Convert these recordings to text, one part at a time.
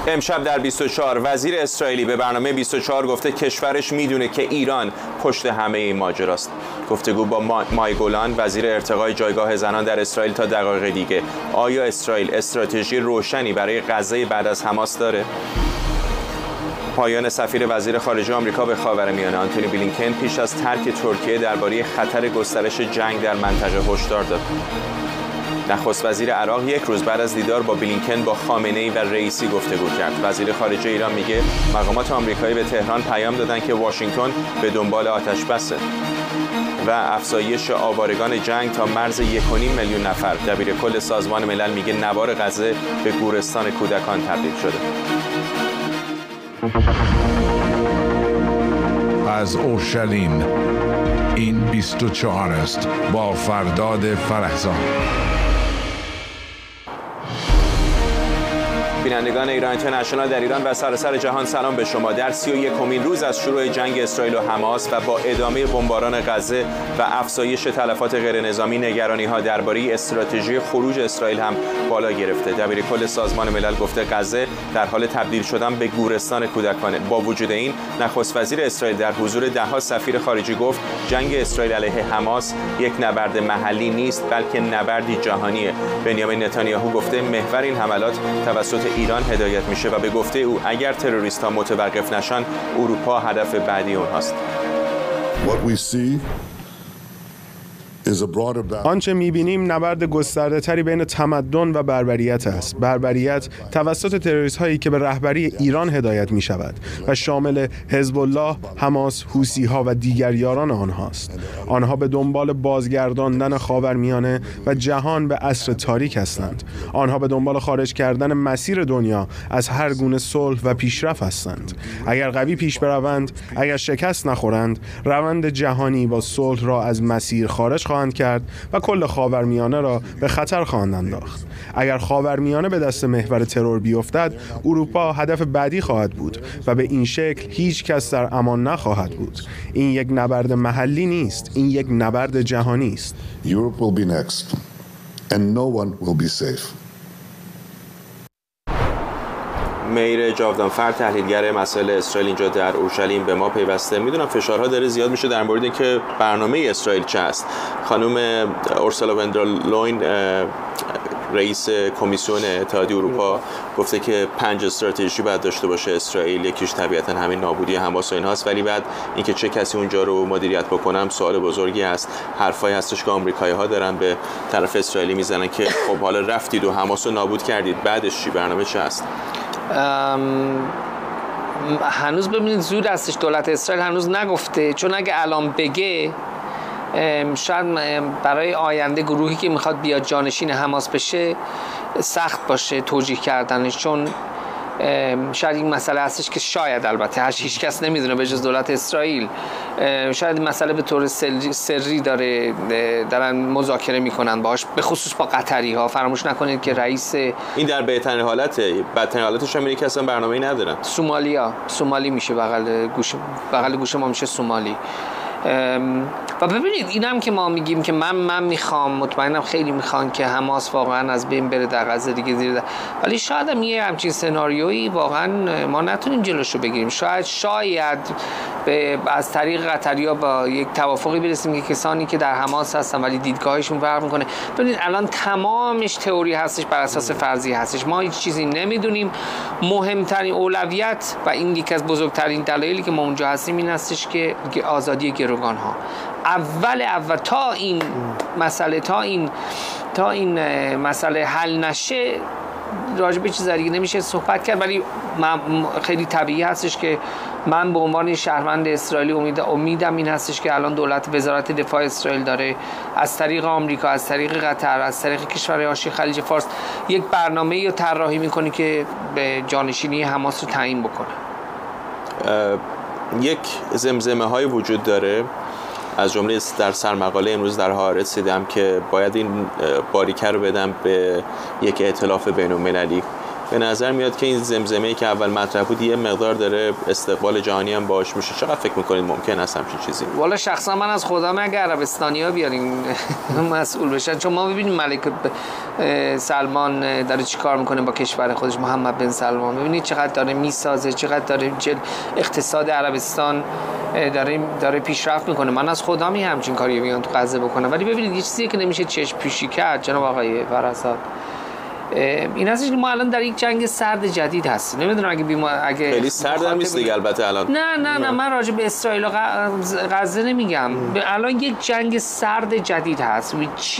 امشب در 24 وزیر اسرائیلی به برنامه 24 گفته کشورش میدونه که ایران پشت همه این ماجراست. گفتگو با مای گولان وزیر ارتقای جایگاه زنان در اسرائیل تا دقایق دیگه. آیا اسرائیل استراتژی روشنی برای غزه بعد از حماس داره؟ پایان سفیر وزیر خارجه آمریکا به خاورمیانه آنتونی بلینکن پیش از ترک ترکیه درباره خطر گسترش جنگ در منطقه هشدار داد. نخست وزیر عراق یک روز بعد از دیدار با بلینکن با خامنه‌ای و رئیسی گفتگو کرد. وزیر خارجه ایران میگه مقامات آمریکایی به تهران پیام دادن که واشنگتن به دنبال آتش بسه. و افزایش آوارگان جنگ تا مرز 1.5 میلیون نفر. دبیرکل سازمان ملل میگه نوار غزه به گورستان کودکان تبدیل شده. از اورشلیم این 24 است با فرداد فرهزاد. بینندگان ایران اینترنشنال در ایران و سراسر جهان سلام به شما. در 31مین روز از شروع جنگ اسرائیل و حماس و با ادامه بمباران غزه و افزایش تلفات غیرنظامی نگرانی‌ها درباره استراتژی خروج اسرائیل هم بالا گرفته. دبیرکل سازمان ملل گفته غزه در حال تبدیل شدن به گورستان کودکانه. با وجود این نخست وزیر اسرائیل در حضور ده‌ها سفیر خارجی گفت جنگ اسرائیل علیه حماس یک نبرد محلی نیست بلکه نبردی جهانیه. بنیامین نتانیاهو گفته محور این حملات توسط ایران هدایت میشه و به گفته او اگر تروریست‌ها متوقف نشن اروپا هدف بعدی اونهاست. آنچه می‌بینیم نبرد گسترده‌تری بین تمدن و بربریت است. بربریت توسط تروریست‌هایی که به رهبری ایران هدایت می‌شود و شامل حزب الله، حماس، حوثی‌ها و دیگر یاران آنهاست. آنها به دنبال بازگرداندن خاورمیانه و جهان به عصر تاریک هستند. آنها به دنبال خارج کردن مسیر دنیا از هر گونه صلح و پیشرفت هستند. اگر قوی پیش بروند، اگر شکست نخورند، روند جهانی با صلح را از مسیر خارج خواهند کرد و کل خاورمیانه را به خطر خواهند انداخت. اگر خاورمیانه به دست محور ترور بیفتد، اروپا هدف بعدی خواهد بود و به این شکل هیچ کس در امان نخواهد بود. این یک نبرد محلی نیست، این یک نبرد جهانی است. Europe will be next and no one will be safe. میر جاودانفر تحلیلگر مسائل اسرائیل اینجا در اورشلیم به ما پیوسته. میدونم فشارها داره زیاد میشه در مورد اینکه برنامه اسرائیل چه است. خانم اورسولا فون در لاین رئیس کمیسیون اتحادیه اروپا گفته که 5 استراتژی باید داشته باشه اسرائیل. یکیش طبیعتا همین نابودی حماس و اینهاست، ولی بعد اینکه چه کسی اونجا رو مدیریت بکنم سوال بزرگی هست. حرفایی هستش که آمریکایی‌ها دارن به طرف اسرائیلی میزنن که خب حالا رفتید و حماس رو نابود کردید، بعدش چی؟ برنامه چه است؟ هنوز ببینید زود هستش. دولت اسرائیل هنوز نگفته، چون اگه الان بگه شاید برای آینده گروهی که میخواد بیاد جانشین حماس بشه سخت باشه توجیه کردنش، چون شاید این مسئله هستش که شاید البته هیچ کس نمیدونه به جز دولت اسرائیل، شاید این مسئله به طور سری دارن مذاکره میکنن باهاش، به خصوص با قطری ها. فراموش نکنید که رئیس این در بهترین حالته، بدترین حالتش هم اینه که اصلا برنامه‌ای ندارن. سومالی میشه، بغل گوش ما میشه سومالی. و ببینید این هم که ما میگیم که من میخوام، مطمئنم خیلی میخوان که حماس واقعا از بین بره در غزه دیگه ولی شاید هم یه همچین سناریویی واقعا ما نتونیم جلوشو بگیریم. شاید از طریق قطریا با یک توافقی برسیم که کسانی که در حماس هستن ولی دیدگاهشون فرق میکنه. ببینید الان تمامش تئوری هستش، بر اساس فرضیه هستش، ما هیچ چیزی نمیدونیم. مهمترین اولویت و این یکی از بزرگترین دلایلی که ما اونجا هستیم این هستش که آزادی گروگان ها اول تا این مسئله حل نشه راجع به چیز دیگه نمیشه صحبت کرد. ولی خیلی طبیعی هستش که من به عنوان شهروند اسرائیلی امیدم این هستش که الان وزارت دفاع اسرائیل داره از طریق آمریکا، از طریق قطر، از طریق کشورهای حاشیه خلیج فارس یک برنامه‌ای رو طراحی میکنه که به جانشینی حماس رو تعیین بکنه. یک زمزمه های وجود داره، از جمله در سرمقاله امروز در هارتس دیدم که باید این باریکه رو بدم به یک ائتلاف بین‌المللی به نظر میاد که این زمزمه‌ای که اول مطرح بود یه مقدار داره استقبال جهانی هم باهاش میشه. چقدر فکر میکنید ممکن است همچین چیزی؟ والا شخصا من از خودم اگه عربستانی‌ها بیارین مسئول بشن، چون ما ببینیم ملک سلمان داره چی کار میکنه با کشور خودش، محمد بن سلمان، ببینید چقدر داره میسازه، چقدر داره اقتصاد عربستان داره پیشرفت میکنه. من از خودم همچین کاری میام تو غزه بکنم، ولی ببینید یه چیزی که نمیشه چشم پوشی کرد جناب آقای فرزاد، این هستش که ما الان در یک جنگ سرد جدید هستیم. نمیدونم اگه خیلی سرد هم نیست دیگه البته الان. نه من راجع به اسرائیل و غزه نمیگم. الان یک جنگ سرد جدید هست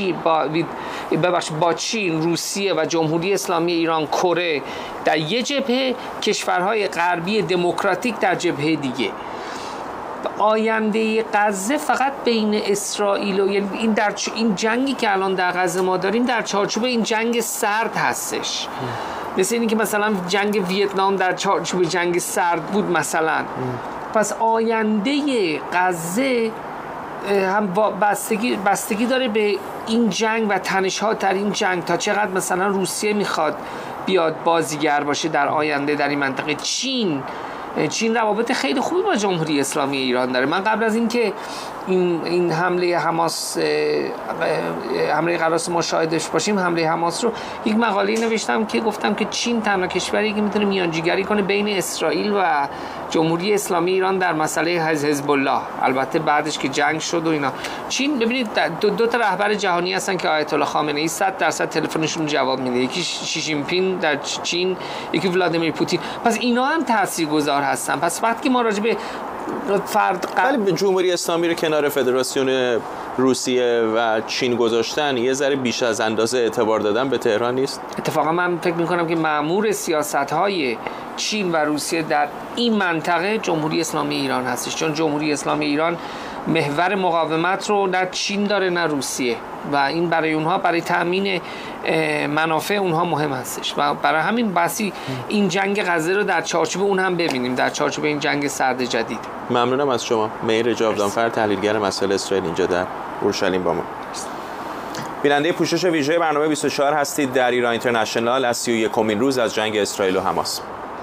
با چین، روسیه و جمهوری اسلامی ایران، کره در یه جبهه، کشورهای غربی دموکراتیک در جبهه دیگه. آینده غزه فقط بین اسرائیل و این جنگی که الان در غزه ما داریم در چارچوب این جنگ سرد هستش. مثل اینکه مثلا جنگ ویتنام در چارچوب جنگ سرد بود مثلا. پس آینده غزه هم بستگی داره به این جنگ و تنش‌ها در این جنگ، تا چقدر مثلا روسیه میخواد بیاد بازیگر باشه در آینده در این منطقه. چین روابط خیلی خوبی با جمهوری اسلامی ایران داره. من قبل از اینکه این حمله حماس، حمله قرارداد ما شاهدش باشیم، حمله حماس رو یک مقاله نوشتم که گفتم که چین تنها کشوری که میتونه میانجیگری کنه بین اسرائیل و جمهوری اسلامی ایران در مسئله حزب الله. البته بعدش که جنگ شد و اینا، چین ببینید دو تا رهبر جهانی هستن که آیت الله خامنه ای 100% تلفنشون جواب میده، یکی شی جین پینگ در چین، یکی ولادیمیر پوتین. پس اینا هم تاثیرگذار هستن. پس وقتی ما راجع به ولی جمهوری اسلامی رو کنار فدراسیون روسیه و چین گذاشتن، یه ذره بیش از اندازه اعتبار دادن به تهران نیست؟ اتفاقا من فکر میکنم که مأمور سیاست‌های چین و روسیه در این منطقه جمهوری اسلامی ایران هستش، چون جمهوری اسلامی ایران محور مقاومت رو نه چین داره نه روسیه و این برای اونها، برای تأمین منافع اونها مهم هستش و برای همین بسی این جنگ غزه رو در چارچوب اون هم ببینیم، در چارچوب این جنگ سرد جدید. ممنونم از شما. مهر جاودانفر، تحلیلگر مسائل اسرائیل، اینجا در اورشلیم با ما. بیننده پوشش ویژه برنامه 24 هستید در ایران اینترنشنال از 31مین روز از جنگ اسرائیل و حماس.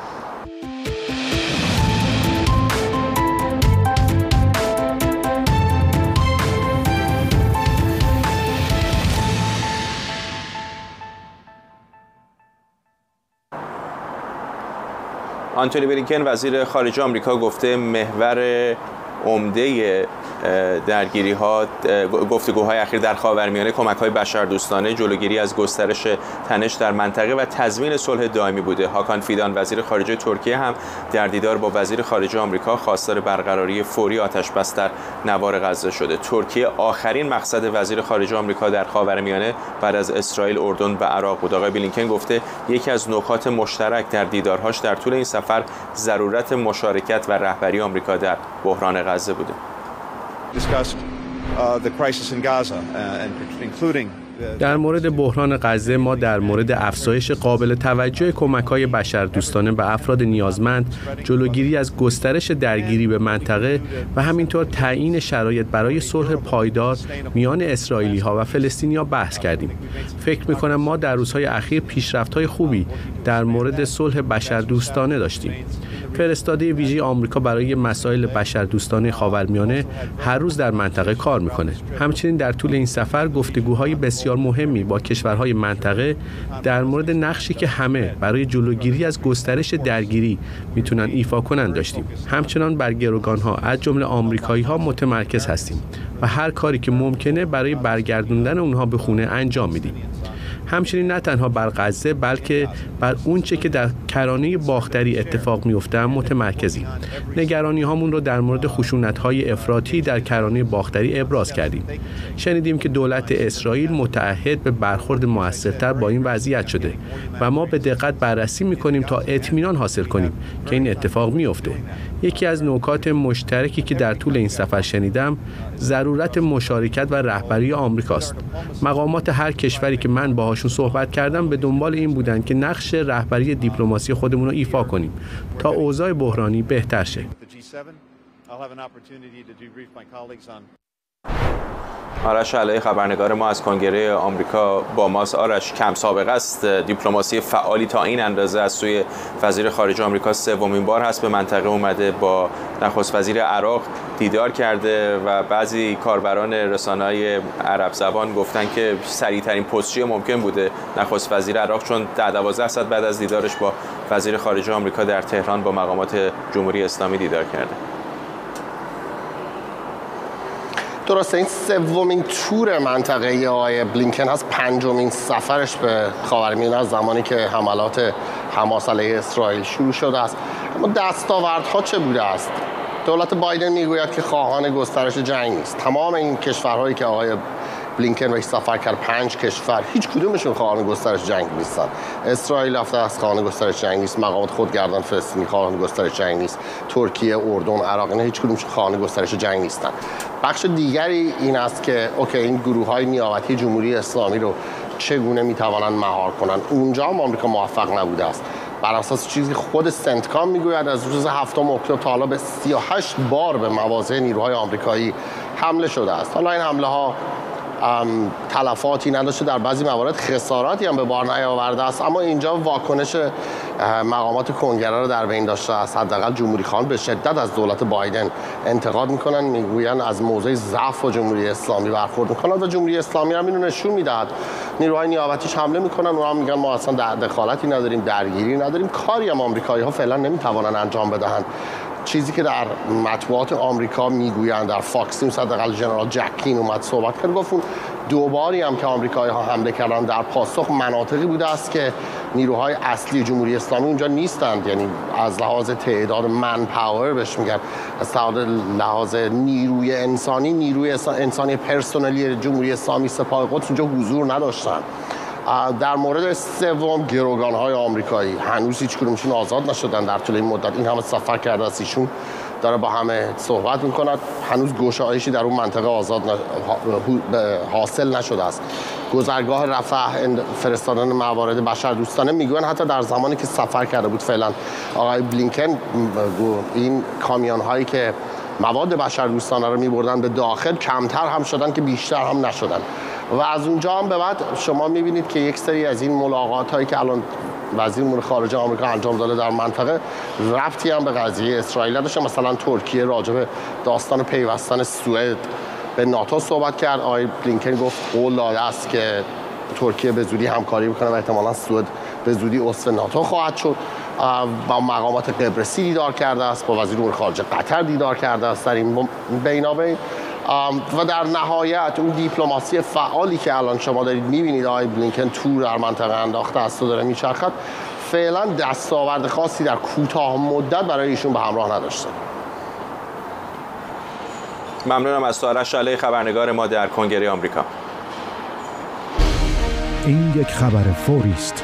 آنتونی بلینکن وزیر خارجه آمریکا گفته محور عمده درگیری‌ها، گفتگوهای اخیر در خاورمیانه کمک‌های بشردوستانه، جلوگیری از گسترش تنش در منطقه و تضمین صلح دائمی بوده. هاکان فیدان وزیر خارجه ترکیه هم در دیدار با وزیر خارجه آمریکا خواستار برقراری فوری آتش‌بس در نوار غزه شده. ترکیه آخرین مقصد وزیر خارجه آمریکا در خاورمیانه بعد از اسرائیل، اردن و عراق بود. آقای بلینکن گفته یکی از نکات مشترک در دیدارهاش در طول این سفر ضرورت مشارکت و رهبری آمریکا در بحران غزه بوده. در مورد بحران غزه ما در مورد افزایش قابل توجه کمک‌های بشردوستانه به افراد نیازمند، جلوگیری از گسترش درگیری به منطقه و همینطور تعیین شرایط برای صلح پایدار میان اسرائیلی‌ها و فلسطینی‌ها بحث کردیم. فکر می‌کنم ما در روزهای اخیر پیشرفت‌های خوبی در مورد صلح بشردوستانه داشتیم. فرستاده ویژه آمریکا برای مسائل بشردوستانه خاورمیانه هر روز در منطقه کار می‌کنه. همچنین در طول این سفر گفتگوهای بسیار مهمی با کشورهای منطقه در مورد نقشی که همه برای جلوگیری از گسترش درگیری میتونن ایفا کنن داشتیم. همچنان بر گروگان‌ها از جمله آمریکایی‌ها متمرکز هستیم و هر کاری که ممکنه برای برگردوندن اونها به خونه انجام میدیم. همچنین نه تنها بر غزه بلکه بر اونچه که در کرانه باختری اتفاق میفته متمرکزیم. نگرانی هامون رو در مورد خشونت‌های افراطی در کرانه باختری ابراز کردیم. شنیدیم که دولت اسرائیل متعهد به برخورد موثرتر با این وضعیت شده و ما به دقت بررسی می‌کنیم تا اطمینان حاصل کنیم که این اتفاق میفته. یکی از نکات مشترکی که در طول این سفر شنیدم ضرورت مشارکت و رهبری آمریکاست. مقامات هر کشوری که من باهاشون صحبت کردم به دنبال این بودن که نقش رهبری دیپلماسی خودمون رو ایفا کنیم تا اوضاع بحرانی بهتر شه. آرش علایی خبرنگار ما از کنگره آمریکا با ماست. آرش، کم سابقه است دیپلماسی فعالی تا این اندازه از سوی وزیر خارجه آمریکا سومین بار هست به منطقه اومده، با نخست وزیر عراق دیدار کرده و بعضی کاربران رسانه‌های عرب زبان گفتن که سریع‌ترین پستچی ممکن بوده نخست وزیر عراق، چون 12 ساعت بعد از دیدارش با وزیر خارجه آمریکا در تهران با مقامات جمهوری اسلامی دیدار کرده. درسته، این سومین تور منطقه‌ای آقای بلینکن هست، پنجمین سفرش به خاورمیانه از زمانی که حملات حماس علیه اسرائیل شروع شده است. اما دستاوردها چه بوده است؟ دولت بایدن میگوید که خواهان گسترش جنگ نیست. تمام این کشورهایی که آقای بلینکن بهش سفر کرد، 5 کشور، هیچ کدومشون خواهان گسترش جنگ نیستن. اسرائیل رفته است خواهان گسترش جنگ نیست، مقامات خودگردان فلسطینی خواهان گسترش جنگ نیست، ترکیه، اردن، عراق، اینا هیچ کدومشون خواهان گسترش جنگ نیستن. بخش دیگری این است که اوکی، این گروه‌های نیابتی جمهوری اسلامی رو چگونه میتوانند مهار کنند. اونجا هم آمریکا موفق نبوده است. بر اساس چیزی خود سنتکام میگوید از روز 7 اکتبر تا حالا به 38 بار به مواضع نیروهای آمریکایی حمله شده است. حالا این حمله ها تلفاتی نداشته، در بعضی موارد خساراتی هم به بار نیاورده است، اما اینجا واکنش مقامات کنگره رو در بین داشته است. حداقل جمهوری خواهان به شدت از دولت بایدن انتقاد میکنن، میگویند از موضع ضعف و جمهوری اسلامی برخورد میکنند و جمهوری اسلامی هم اینو نشون میدهد. نیروهای نیابتیش حمله میکنن، اونها میگن ما اصلا دخالتی نداریم، درگیری نداریم، کاری هم آمریکایی ها فعلا نمیتوانن انجام بدهند. چیزی که در مطبوعات آمریکا میگویند، در فاکس نیوز حداقل ژنرال جکین اومد صحبت کرد، گفت اون دوباری هم که آمریکایی ها حمله کردن در پاسخ مناطقی بوده است که نیروهای اصلی جمهوری اسلامی اونجا نیستند، یعنی از لحاظ تعداد من پاور بهش میگن، از لحاظ نیروی انسانی پرسنلی جمهوری اسلامی سپاه قدس اونجا حضور نداشتند. در مورد سوم، گروگان‌های آمریکایی هنوز هیچ کدومشون آزاد نشدن در طول این مدت. این همه سفر کرده است، ایشون داره با همه صحبت میکند، هنوز گشایشی در اون منطقه آزاد حاصل نشده است. گذرگاه رفح، فرستادن موارد بشردوستانه، میگوین حتی در زمانی که سفر کرده بود فعلا آقای بلینکن، این کامیون هایی که مواد بشردوستانه رو میبردن به داخل کمتر هم شدن که بیشتر هم نشدن. و از اونجا هم به بعد شما میبینید که یک سری از این ملاقات هایی که الان وزیر امور خارجه آمریکا انجام داده در منطقه ربطی هم به قضیه اسرائیل نداشته. مثلا ترکیه راجع به داستان پیوستن سوئد به ناتو صحبت کرد. آقای بلینکن گفت قول داده است که ترکیه به زودی همکاری بکنه و احتمالاً سوئد به زودی عضو ناتو خواهد شد. با مقامات قبرسی دیدار کرده است، با وزیر امور خارجه قطر دیدار کرده است در این بینابین. و در نهایت اون دیپلماسی فعالی که الان شما دارید می‌بینید آقای بلینکن تور در منطقه انداخته است و داره میچرخد، فعلا دستاورد خاصی در کوتاه مدت برای ایشون به همراه نداشته. ممنونم از تو آرش علایی خبرنگار ما در کنگره آمریکا. این یک خبر فوری است.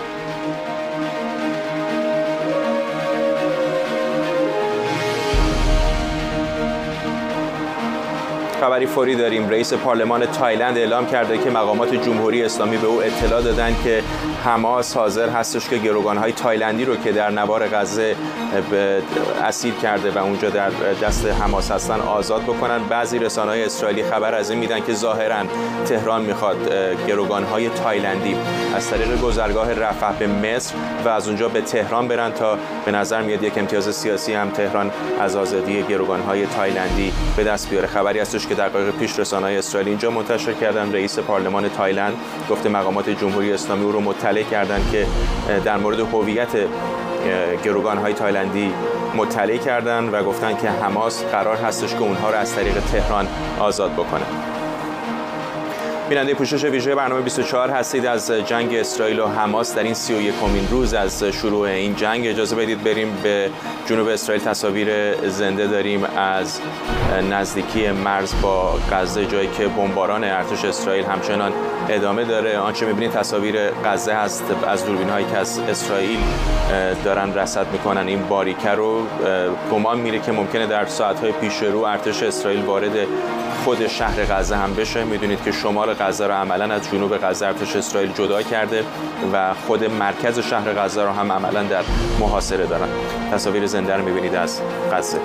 خبری فوری داریم. رئیس پارلمان تایلند اعلام کرده که مقامات جمهوری اسلامی به او اطلاع دادن که حماس حاضر هستش که گروگان‌های تایلندی رو که در نوار غزه اسیر کرده و اونجا در دست حماس هستن آزاد بکنن. بعضی رسانه‌های اسرائیلی خبر از این میدن که ظاهراً تهران میخواد گروگان‌های تایلندی از طریق گذرگاه رفح به مصر و از اونجا به تهران برن تا به نظر میاد یک امتیاز سیاسی هم تهران از آزادی گروگان‌های تایلندی به دست بیاره. خبری هستش که دقایق پیش رسانه‌های اسرائیلی اینجا منتشر کردن. رئیس پارلمان تایلند گفته مقامات جمهوری اسلامی او رو مطلع کردن که در مورد هویت گروگان‌های تایلندی مطلع کردن و گفتن که حماس قرار هستش که اونها رو از طریق تهران آزاد بکنه. بیننده پوشش ویژه برنامه 24 هستید. از جنگ اسرائیل و حماس در این 31مین روز از شروع این جنگ اجازه بدید بریم به جنوب اسرائیل. تصاویر زنده داریم از نزدیکی مرز با غزه، جایی که بمباران ارتش اسرائیل همچنان ادامه داره. آنچه می‌بینید تصاویر غزه هست از دوربین‌هایی که از اسرائیل دارن رصد می‌کنن این باریکه رو. گمان میره که ممکنه در ساعت‌های پیش رو ارتش اسرائیل وارد خود شهر غزه هم بشه. می‌دونید که شمال غزه رو عملاً از جنوب غزه ارتش اسرائیل جدا کرده و خود مرکز شهر غزه رو هم عملاً در محاصره دارن. تصاویر زنده رو می‌بینید از غزه.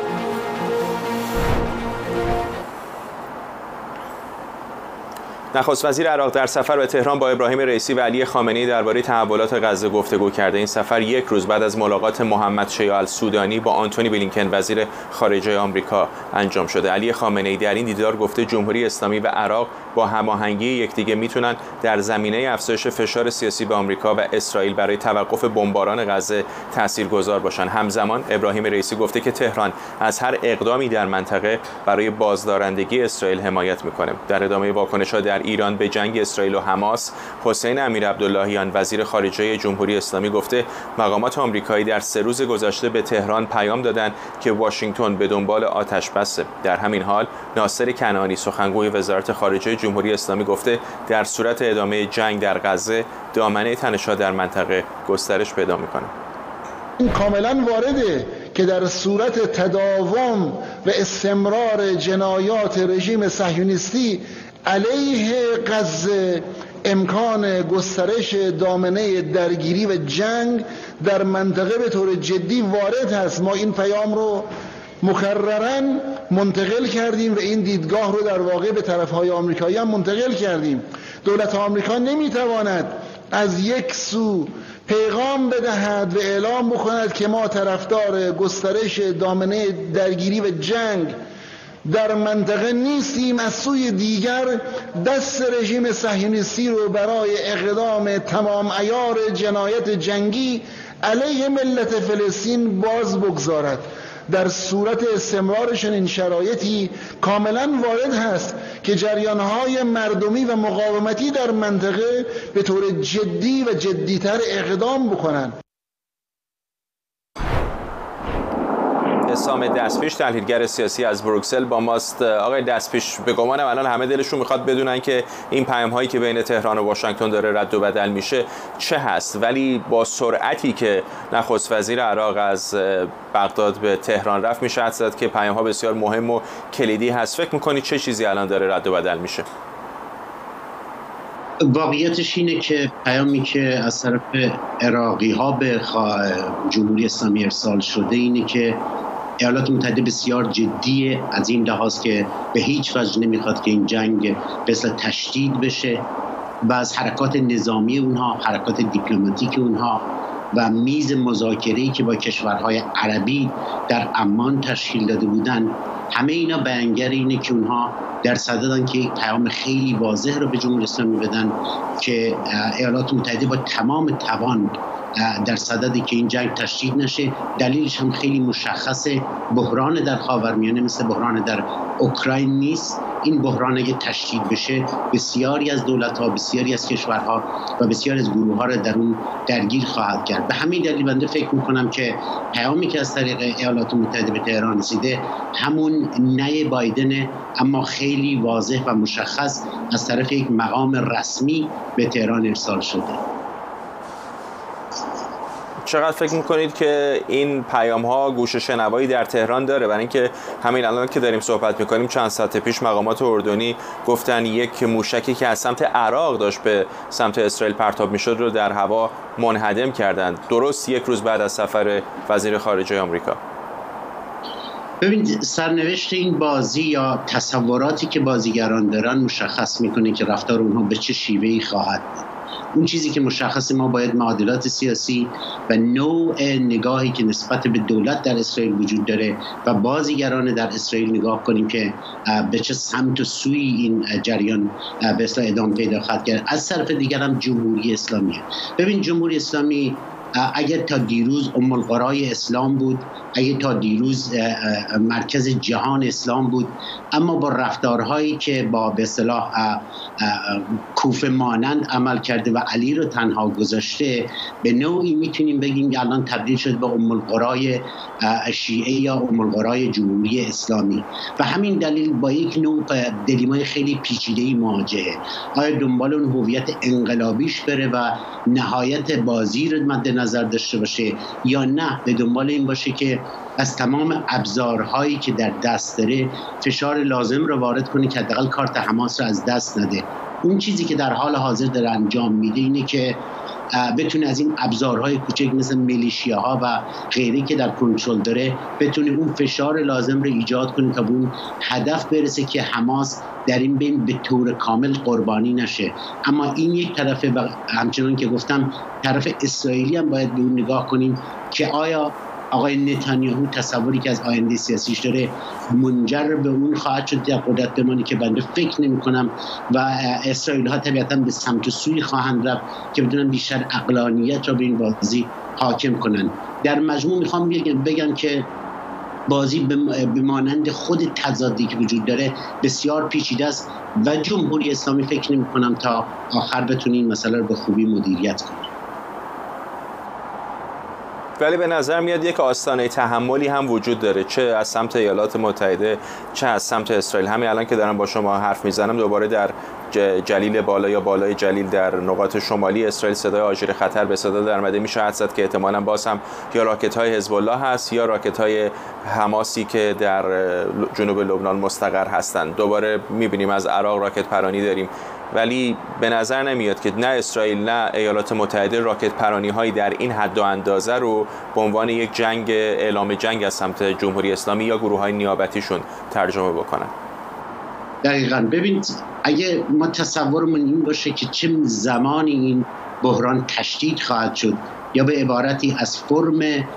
نخست وزیر عراق در سفر به تهران با ابراهیم رئیسی و علی خامنه‌ای درباره تحولات غزه گفتگو کرده. این سفر یک روز بعد از ملاقات محمد شیاع السودانی با آنتونی بلینکن وزیر خارجه آمریکا انجام شده. علی خامنه‌ای در این دیدار گفته جمهوری اسلامی و عراق با هماهنگی یکدیگر میتونن در زمینه افزایش فشار سیاسی به آمریکا و اسرائیل برای توقف بمباران غزه تاثیرگذار باشن. همزمان ابراهیم رئیسی گفته که تهران از هر اقدامی در منطقه برای بازدارندگی اسرائیل حمایت میکنه. در ادامه واکنش‌ها در ایران به جنگ اسرائیل و حماس، حسین امیرعبداللهیان وزیر خارجه جمهوری اسلامی گفته مقامات آمریکایی در 3 روز گذشته به تهران پیام دادند که واشنگتن به دنبال آتش بسه. در همین حال ناصر کنعانی سخنگوی وزارت خارجه جمهوری اسلامی گفته در صورت ادامه جنگ در غزه دامنه تنش‌ها در منطقه گسترش پیدا می‌کنه. این کاملا وارده که در صورت تداوم و استمرار جنایات رژیم صهیونیستی علیه غزه امکان گسترش دامنه درگیری و جنگ در منطقه به طور جدی وارد هست. ما این پیام رو مکرراً منتقل کردیم و این دیدگاه رو در واقع به طرفهای آمریکایی هم منتقل کردیم. دولت آمریکا نمیتواند از یک سو پیغام بدهد و اعلام بکند که ما طرفدار گسترش دامنه درگیری و جنگ در منطقه نیستیم، از سوی دیگر دست رژیم صهیونیستی رو برای اقدام تمام عیار جنایت جنگی علیه ملت فلسطین باز بگذارد. در صورت استمرار چنین شرایطی کاملا وارد هست که جریانهای مردمی و مقاومتی در منطقه به طور جدی و جدیتر اقدام بکنند. حسام دستپیش تحلیلگر سیاسی از بروکسل با ماست. آقای دستپیش، به گمانم الان همه دلشون میخواد بدونن که این پیام‌هایی که بین تهران و واشنگتن داره رد و بدل میشه چه هست، ولی با سرعتی که نخست وزیر عراق از بغداد به تهران رفت میشه حدس زد که پیام‌ها بسیار مهم و کلیدی هست. فکر میکنید چه چیزی الان داره رد و بدل میشه؟ واقعیتش اینه که پیامی که از طرف عراقی ها به جمهوری اسلامی ارسال شده اینه که ایالات متحده بسیار جدیه از این لحاظ که به هیچ وجه نمیخواد که این جنگ به اصطلاح تشدید بشه و از حرکات نظامی اونها، حرکات دیپلماتیک اونها و میز مذاکره‌ای که با کشورهای عربی در عمان تشکیل داده بودن، همه اینا بیانگر اینه که اونها در صددن که یک پیام خیلی واضح رو به جمهوری اسلامی بدن که ایالات متحده با تمام توان در صددی که این جنگ تشدید نشه. دلیلش هم خیلی مشخصه، بحران در خاورمیانه مثل بحران در اوکراین نیست. این بحران اگه تشدید بشه بسیاری از دولت‌ها، بسیاری از کشورها و بسیاری از گروه‌ها رو در اون درگیر خواهد کرد. به همین دلیل بنده فکر می‌کنم که پیامی که از طریق ایالات متحده به تهران رسیده همون نه بایدن، اما خیلی واضح و مشخص از طرف یک مقام رسمی به تهران ارسال شده. چقدر فکر میکنید که این پیام ها گوش شنوایی در تهران داره؟ برای اینکه همین الان که داریم صحبت میکنیم چند ساعت پیش مقامات اردنی گفتن یک موشکی که از سمت عراق داشت به سمت اسرائیل پرتاب میشد رو در هوا منهدم کردند، درست یک روز بعد از سفر وزیر خارجه آمریکا. ببینید، سرنوشت این بازی یا تصوراتی که بازیگران دارن مشخص میکنه که رفتار اونها به چه شیوهی خواهد بود. اون چیزی که مشخص، ما باید معادلات سیاسی و نوع نگاهی که نسبت به دولت در اسرائیل وجود داره و بازیگران در اسرائیل نگاه کنیم که به چه سمت و سوی این جریان به اصطلاح ادامه پیدا خواهد کرد. از طرف دیگر هم جمهوری اسلامیه. ببین، جمهوری اسلامی اگر تا دیروز ام القرای اسلام بود، اگر تا دیروز مرکز جهان اسلام بود، اما با رفتارهایی که با به اصطلاح کوفه مانند عمل کرده و علی رو تنها گذاشته، به نوعی میتونیم بگیم که الان تبدیل شد به ام القرای شیعه یا ام القرای جمهوری اسلامی. و همین دلیل با یک نوع دلیمای خیلی پیچیده‌ای مواجهه. آیا دنبال اون هویت انقلابیش بره و نهایت بازی رو مد نظر داشته باشه، یا نه به دنبال این باشه که از تمام ابزارهایی که در دست داره فشار لازم رو وارد کنه که حداقل کارت حماس رو از دست نده. اون چیزی که در حال حاضر داره انجام میده اینه که بتونه از این ابزارهای کوچک مثل میلیشیاها و غیره که در کنترل داره بتونه اون فشار لازم رو ایجاد کنه تا به اون هدف برسه که حماس در این بین به طور کامل قربانی نشه. اما این یک طرفه و همچنان که گفتم طرف اسرائیلی هم باید به اون نگاه کنیم که آیا آقای نتانیاهو تصوری که از آینده سیاسیش داره منجر به اون خواهد شد در قدرت بمانی که بنده فکر نمی کنم و اسرائیل ها طبیعتا به سمت و سوی خواهند رفت که بدونن بیشتر عقلانیت را به این بازی حاکم کنن. در مجموع میخوام بگم که بازی به مانند خود تضادی که وجود داره بسیار پیچیده است و جمهوری اسلامی فکر نمی کنم تا آخر بتونه این مسئله رو به خوبی مدیریت کنه. ولی به نظر میاد یک آستانه تحملی هم وجود داره، چه از سمت ایالات متحده چه از سمت اسرائیل. همین الان که دارم با شما حرف میزنم دوباره در جلیل بالا یا بالای جلیل در نقاط شمالی اسرائیل صدای آژیر خطر به صدا درآمده. میشه حدس زد که احتمالاً باز هم یا راکت‌های حزب الله هست یا راکت‌های حماسی که در جنوب لبنان مستقر هستند. دوباره می‌بینیم از عراق راکت پرانی داریم، ولی به نظر نمیاد که نه اسرائیل نه ایالات متحده راکت پرانی هایی در این حد و اندازه رو به عنوان یک جنگ، اعلام جنگ از سمت جمهوری اسلامی یا گروه های نیابتیشون ترجمه بکنن. دقیقاً. ببینید اگه ما تصورمون این باشه که چه زمانی این بحران تشدید خواهد شد یا به عبارتی از فرم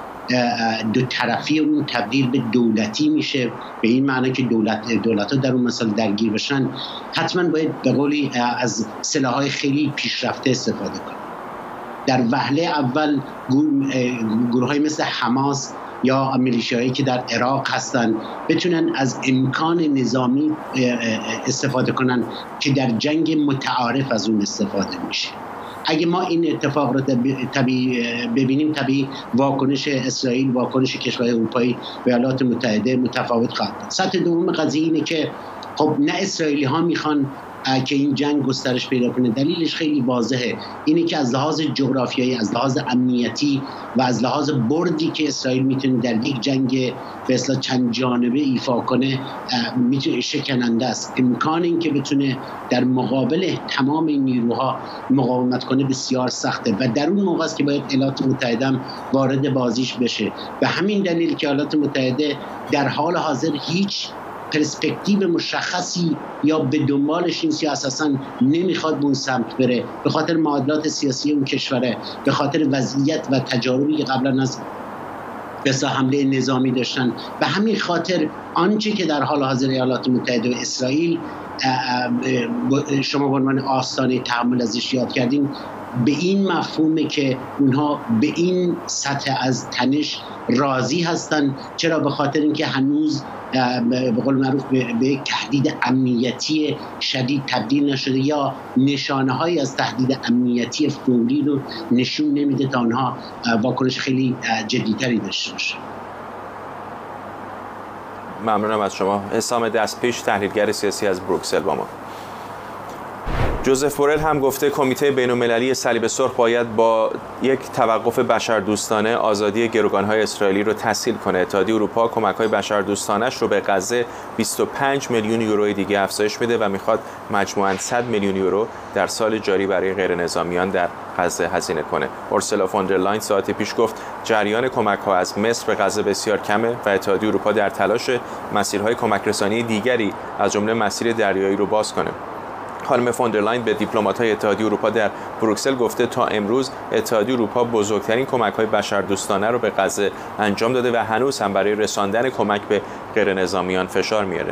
دو طرفی اون تبدیل به دولتی میشه، به این معنی که دولت‌ها در اون مسئله درگیر بشن، حتما باید به قولی از سلاح‌های خیلی پیشرفته استفاده کنه. در وهله اول گروه‌های مثل حماس یا میلیشیاهایی که در عراق هستن بتونن از امکان نظامی استفاده کنن که در جنگ متعارف از اون استفاده میشه. اگه ما این اتفاق رو ببینیم طبیعی واکنش اسرائیل، واکنش کشورهای اروپایی و ایالات متحده متفاوت خواهد بود. سطح دوم قضیه اینه که خب نه اسرائیلی ها میخوان که این جنگ گسترش پیدا کنه. دلیلش خیلی واضحه، اینه که از لحاظ جغرافیایی، از لحاظ امنیتی و از لحاظ بردی که اسرائیل میتونه در یک جنگ به اصطلاح چند جانبه ایفا کنه میتونه شکننده است. امکان این که بتونه در مقابل تمام این نیروها مقاومت کنه بسیار سخته و در اون موقع است که باید ایالات متحده وارد بازیش بشه. به همین دلیل که ایالات متحده در حال حاضر هیچ پرسپکتیو مشخصی یا به دنبالش این اساساً نمیخواد به اون سمت بره، به خاطر معادلات سیاسی اون کشوره، به خاطر وضعیت و تجاربی که قبلا از بسا حمله نظامی داشتن. به همین خاطر آنچه که در حال حاضر ایالات متحده و اسرائیل شما به عنوان آستانه تحمل ازش یاد کردین، به این مفهومه که اونها به این سطح از تنش راضی هستن. چرا؟ به خاطر اینکه هنوز به قول معروف به یک تهدید امنیتی شدید تبدیل نشده یا نشانه‌هایی از تهدید امنیتی فوری رو نشون نمیده تا اونها واکنش خیلی جدی‌تری داشته باشن. ممنونم از شما. حسام دستپیش، تحلیلگر سیاسی از بروکسل با ما. جوزف بورل هم گفته کمیته بین‌المللی صلیب سرخ باید با یک توقف بشردوستانه آزادی گروگان‌های اسرائیلی رو تسهیل کنه. اتحادیه اروپا کمک‌های بشردوستانه‌اش رو به غزه 25 میلیون یورو دیگه افزایش میده و میخواد مجموعاً 100 میلیون یورو در سال جاری برای غیرنظامیان در غزه هزینه کنه. اورسولا فون در لاین ساعتی پیش گفت جریان کمک‌ها از مصر به غزه بسیار کمه و اتحادیه اروپا در تلاش مسیرهای کمک‌رسانی دیگری از جمله مسیر دریایی رو باز کنه. خانم فون در لاین به دیپلمات‌های اتحادیه اروپا در بروکسل گفته تا امروز اتحادیه اروپا بزرگترین کمک‌های بشردوستانه رو به غزه انجام داده و هنوز هم برای رساندن کمک به غیرنظامیان فشار میاره.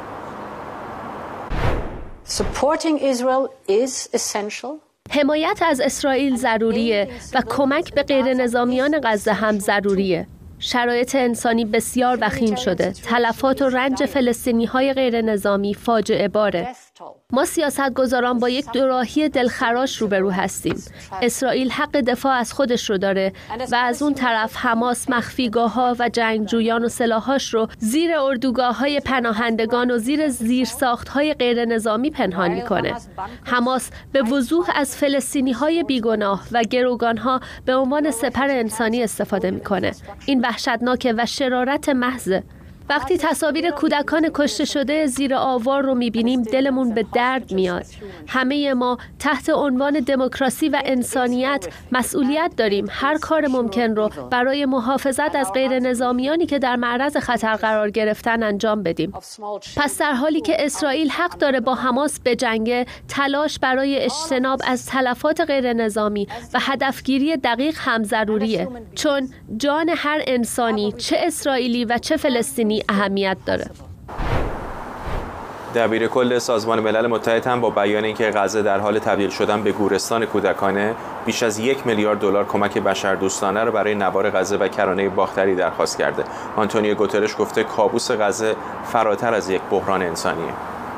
حمایت از اسرائیل ضروریه و کمک به غیرنظامیان غزه هم ضروریه. شرایط انسانی بسیار وخیم شده. تلفات و رنج فلسطینی‌های غیرنظامی فاجعه باره. ما سیاستگزاران با یک دوراهی دلخراش روبرو هستیم. اسرائیل حق دفاع از خودش رو داره و از اون طرف حماس مخفیگاه‌ها و جنگجویان و سلاحاش رو زیر اردوگاه‌های پناهندگان و زیر زیرساخت‌های غیرنظامی پنهان می‌کنه. حماس به وضوح از فلسطینی‌های بیگناه و گروگان‌ها به عنوان سپر انسانی استفاده می‌کنه. این وحشتناکه و شرارت محض. وقتی تصاویر کودکان کشته شده زیر آوار رو می‌بینیم دلمون به درد میاد. همه ما تحت عنوان دموکراسی و انسانیت مسئولیت داریم هر کار ممکن رو برای محافظت از غیر نظامیانی که در معرض خطر قرار گرفتن انجام بدیم. پس در حالی که اسرائیل حق داره با حماس بجنگه، تلاش برای اجتناب از تلفات غیر نظامی و هدفگیری دقیق هم ضروریه، چون جان هر انسانی چه اسرائیلی و چه فلسطینی اهمیت داره. دبیر کل سازمان ملل متحد هم با بیان اینکه غزه در حال تبدیل شدن به گورستان کودکانه، بیش از 1 میلیارد دلار کمک بشردوستانه را برای نوار غزه و کرانه باختری درخواست کرده. آنتونیو گوترش گفته کابوس غزه فراتر از یک بحران انسانیه.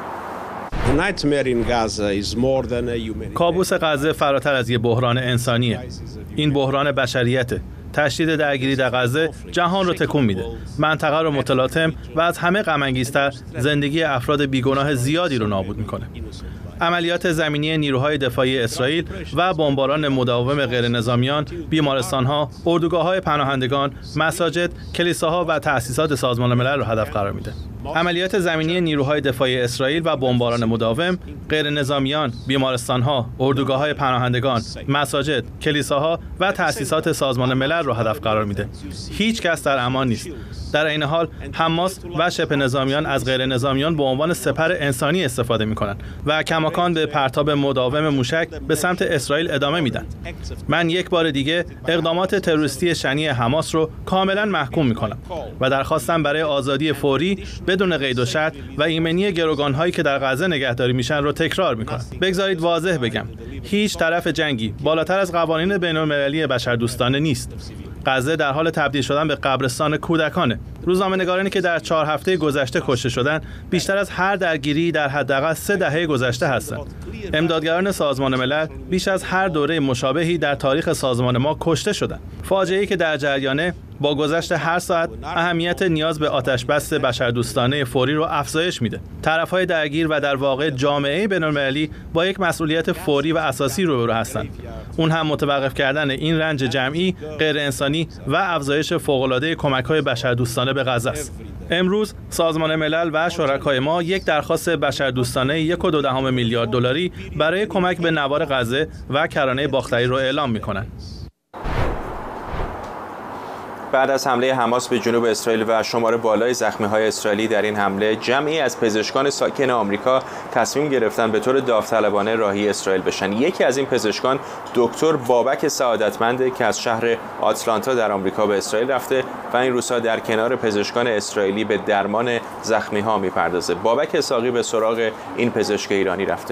کابوس غزه فراتر از یک بحران انسانیه. این بحران بشریته. تشدید درگیری در غزه جهان رو تکون میده. منطقه رو متلاطم و از همه غم‌انگیزتر زندگی افراد بیگناه زیادی رو نابود میکنه. عملیات زمینی نیروهای دفاعی اسرائیل و بمباران مداوم غیرنظامیان، بیمارستان‌ها، اردوگاه‌های پناهندگان، مساجد، کلیساها و تأسیسات سازمان ملل رو هدف قرار میده. عملیات زمینی نیروهای دفاعی اسرائیل و بمباران مداوم، غیرنظامیان، بیمارستان‌ها، اردوگاه‌های پناهندگان، مساجد، کلیساها و تأسیسات سازمان ملل رو هدف قرار میده. هیچ کس در امان نیست. در این حال حماس و شبه نظامیان از غیر نظامیان به عنوان سپر انسانی استفاده می‌کنند و کماکان به پرتاب مداوم موشک به سمت اسرائیل ادامه میدن. من یک بار دیگه اقدامات تروریستی شنیع حماس رو کاملا محکوم می‌کنم و درخواستم برای آزادی فوری بدون قید و شرط و ایمنی گروگان‌هایی که در غزه نگهداری میشن رو تکرار می‌کنم. بگذارید واضح بگم، هیچ طرف جنگی بالاتر از قوانین بین‌المللی بشردوستانه نیست. غزه در حال تبدیل شدن به قبرستان کودکانه. روزنامه‌نگارانی که در 4 هفته گذشته کشته شدند بیشتر از هر درگیری در حداقل 3 دهه گذشته هستند. امدادگران سازمان ملل بیش از هر دوره مشابهی در تاریخ سازمان ما کشته شدند. فاجعه‌ای که در جریانه با گذشت هر ساعت اهمیت نیاز به آتش‌بس بشردوستانه فوری رو افزایش میده. طرف‌های درگیر و در واقع جامعه بین‌المللی با یک مسئولیت فوری و اساسی روبرو هستند. اون هم متوقف کردن این رنج جمعی، غیر انسانی و افزایش فوق‌العاده کمک‌های بشردوستانه به غزه است. امروز سازمان ملل و شرکای ما یک درخواست بشردوستانه 1.2 میلیارد دلاری برای کمک به نوار غزه و کرانه باختری رو اعلام می‌کنند. بعد از حمله حماس به جنوب اسرائیل و شمار بالای زخمی‌های اسرائیلی در این حمله، جمعی از پزشکان ساکن آمریکا تصمیم گرفتن به طور داوطلبانه راهی اسرائیل بشن. یکی از این پزشکان دکتر بابک سعادتمند که از شهر آتلانتا در آمریکا به اسرائیل رفته و این روزها در کنار پزشکان اسرائیلی به درمان زخمی‌ها می‌پردازه. بابک اسحاقی به سراغ این پزشک ایرانی رفته.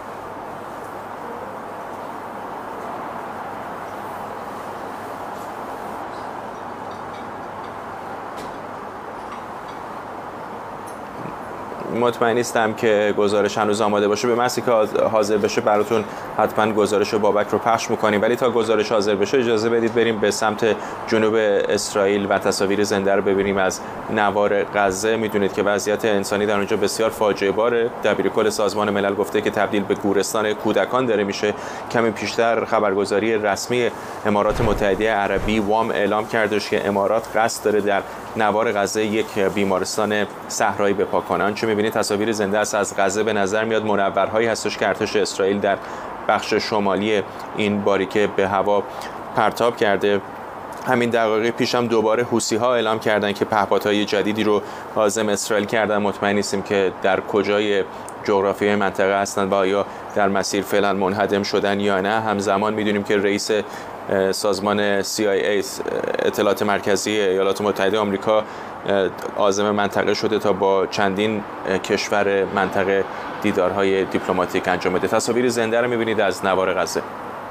مطمئن نیستم که گزارش هنوز آماده باشه. به محضی که حاضر بشه براتون حتما گزارش بابک رو پخش میکنیم، ولی تا گزارش حاضر بشه اجازه بدید بریم به سمت جنوب اسرائیل و تصاویر زنده رو ببینیم از نوار غزه. میدونید که وضعیت انسانی در اونجا بسیار فاجعه باره. دبیر کل سازمان ملل گفته که تبدیل به گورستان کودکان داره میشه. کمی پیشتر خبرگزاری رسمی امارات متحده عربی وام اعلام کردش که امارات قصد داره در نوار غزه یک بیمارستان صحرایی بپا کنه. آنچه می‌بینید تصاویر زنده است از غزه. به نظر میاد منورهایی هستش که ارتش اسرائیل در بخش شمالی این باریکه به هوا پرتاب کرده. همین دقایق پیش هم دوباره حوثی‌ها اعلام کردن که پهپادهای جدیدی رو عازم اسرائیل کردن. مطمئن نیستیم که در کجای جغرافیای منطقه هستند و آیا در مسیر فعلا منهدم شدن یا نه. همزمان می‌دونیم که رئیس سازمان CIA اطلاعات مرکزی ایالات متحده آمریکا عازم منطقه شده تا با چندین کشور منطقه دیدارهای دیپلماتیک انجام بده. تصاویر زنده رو می‌بینید از نوار غزه.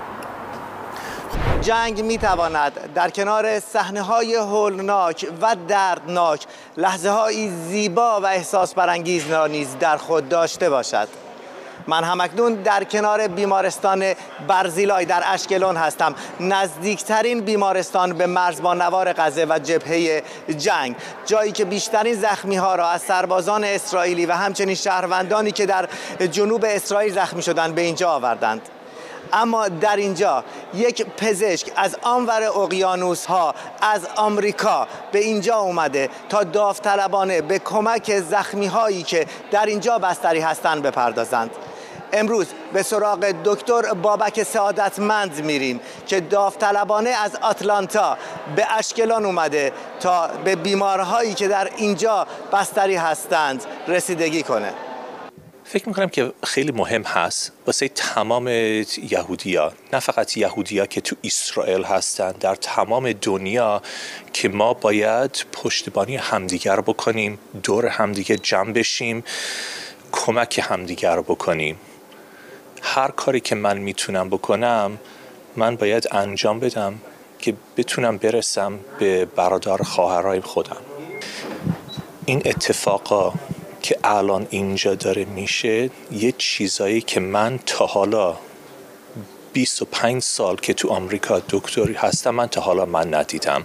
جنگ می‌تواند در کنار صحنه‌های هولناک و دردناک لحظه‌هایی زیبا و احساس برانگیز را نیز در خود داشته باشد. من همکنون در کنار بیمارستان برزیلای در اشکلون هستم، نزدیکترین بیمارستان به مرز با نوار غزه و جبهه جنگ، جایی که بیشترین زخمی ها را از سربازان اسرائیلی و همچنین شهروندانی که در جنوب اسرائیل زخمی شدند به اینجا آوردند. اما در اینجا یک پزشک از آنور اقیانوس ها از آمریکا به اینجا اومده تا داوطلبانه به کمک زخمی هایی که در اینجا بستری هستند بپردازند. امروز به سراغ دکتر بابک سعادتمند میریم که داوطلبانه از آتلانتا به اشکلان اومده تا به بیمارهایی که در اینجا بستری هستند رسیدگی کنه. فکر میکنم که خیلی مهم هست واسه تمام یهودیا، نه فقط یهودیا که تو اسرائیل هستن، در تمام دنیا، که ما باید پشتیبانی همدیگر بکنیم، دور همدیگه جمع بشیم، کمک همدیگر رو بکنیم. هر کاری که من میتونم بکنم من باید انجام بدم که بتونم برسم به برادر خواهرای خودم. این اتفاقا که الان اینجا داره میشه یه چیزایی که من تا حالا 25 سال که تو آمریکا دکتری هستم من تا حالا ندیدم.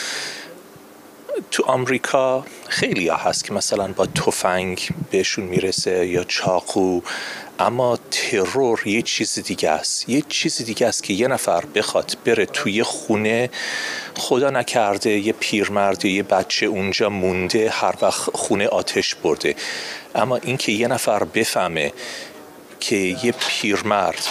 تو آمریکا خیلی ها هست که مثلا با تفنگ بهشون میرسه یا چاقو، اما ترور یه چیز دیگه است. یه چیز دیگه است که یه نفر بخواد بره توی خونه، خدا نکرده یه پیرمرد یا یه بچه اونجا مونده، هر وقت خونه آتش برده، اما این که یه نفر بفهمه که یه پیرمرد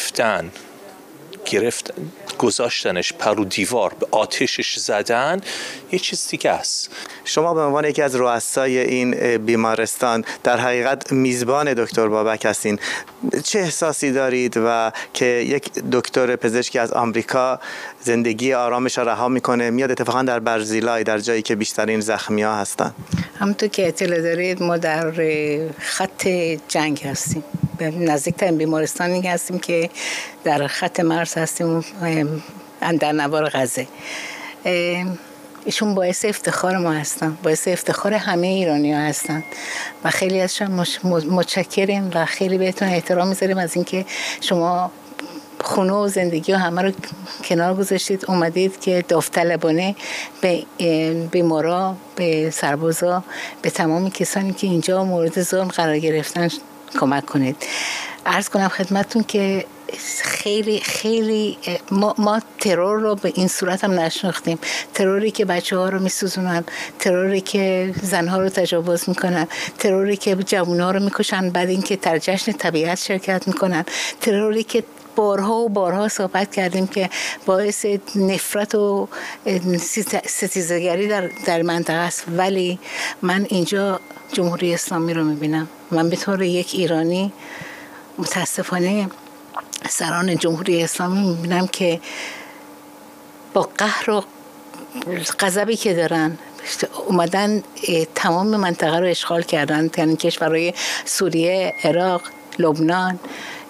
گذاشتنش پرو دیوار، به آتشش زدن، یه چیز دیگه است. شما به عنوان یکی از رؤسای این بیمارستان در حقیقت میزبان دکتر بابک هستین. چه احساسی دارید و که یک دکتر پزشکی از آمریکا زندگی آرامش را رها میکنه میاد اتفاقا در برزیلای، در جایی که بیشترین زخمی‌ها هستن؟ همونطور که اطلاع دارید ما در خط جنگ هستیم، نزدیکترین بیمارستانی هستیم که در خط مرز هستیم، در نوار غزه. ایشون باعث افتخار ما هستن، باعث افتخار همه ایرانی ها هستن و خیلی ازشون متشکریم و خیلی بهتون احترام میذاریم از اینکه شما خونه و زندگی و همه رو کنار گذاشتید اومدید که داوطلبانه به بیمارا، به سربازا، به تمام کسانی که اینجا مورد ظلم قرار گرفتن کمک کنید. عرض کنم خدمتتون که خیلی ما ترور رو به این صورت هم نشناختیم. تروری که بچه ها رو میسوزونن، تروری که زنها رو تجاوز میکنن، تروری که جوان ها رو میکشن بعد اینکه در جشن طبیعت شرکت میکنن، تروری که بارها و بارها صحبت کردیم که باعث نفرت و ستیزگری در منطقه است. ولی من اینجا جمهوری اسلامی رو میبینم. من به طور یک ایرانی متاسفانه سران جمهوری اسلامی میبینم که با قهر و غضبی که دارن اومدن تمام منطقه رو اشغال کردن، یعنی کشورهای سوریه، عراق، لبنان،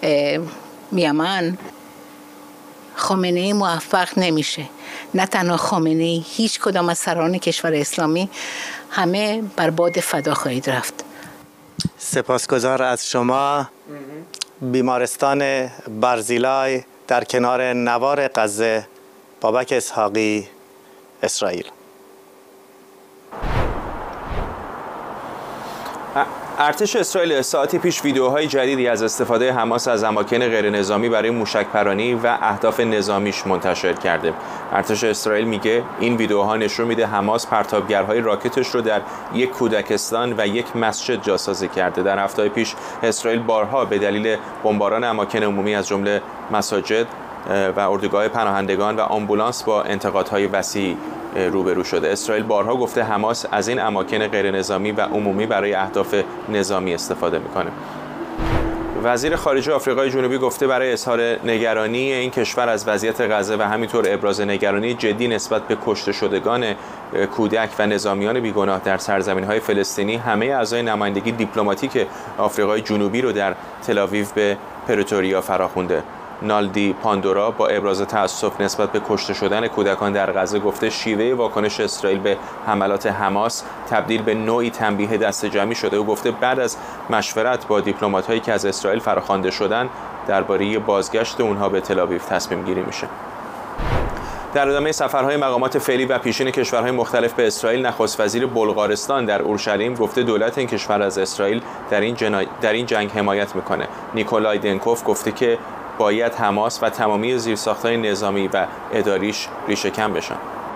یمن. خامنه‌ای موفق نمیشه، نه تنها خامنه‌ای، هیچ کدام از سران کشور اسلامی، همه بر باد فدا خواهید رفت. سپاسگزار از شما. بیمارستان برزیلای در کنار نوار غزه، بابک اسحاقی، اسرائیل. ارتش اسرائیل ساعتی پیش ویدیوهای جدیدی از استفاده حماس از اماکن غیر نظامی برای موشک‌پرانی و اهداف نظامیش منتشر کرده. ارتش اسرائیل میگه این ویدیوها نشون میده حماس پرتابگرهای راکتش رو در یک کودکستان و یک مسجد جاسازی کرده. در هفته‌های پیش اسرائیل بارها به دلیل بمباران اماکن عمومی از جمله مساجد و اردوگاه پناهندگان و آمبولانس با انتقادهای وسیع روبرو شده. اسرائیل بارها گفته حماس از این اماکن غیر نظامی و عمومی برای اهداف نظامی استفاده میکنه. وزیر خارجه آفریقای جنوبی گفته برای اظهار نگرانی این کشور از وضعیت غزه و همینطور ابراز نگرانی جدی نسبت به کشته شدگان کودک و نظامیان بیگناه در سرزمین‌های فلسطینی، همه اعضای نمایندگی دیپلماتیک آفریقای جنوبی رو در تل‌آویو به پرتوریا فراخونده. نالدی پاندورا با ابراز تأسف نسبت به کشته شدن کودکان در غزه گفته شیوه واکنش اسرائیل به حملات حماس تبدیل به نوعی تنبیه دسته‌جمعی شده و گفته بعد از مشورت با دیپلمات‌هایی که از اسرائیل فراخوانده شدن درباره بازگشت اونها به تل‌آویو تصمیم گیری میشه. در ادامه سفرهای مقامات فعلی و پیشین کشورهای مختلف به اسرائیل، نخست وزیر بلغارستان در اورشلیم گفته دولت این کشور از اسرائیل در این جنگ حمایت میکنه. نیکولای دنکوف گفته که باید حماس و تمامی زیرساخت‌های نظامی و اداریش ریشه‌کن بشن.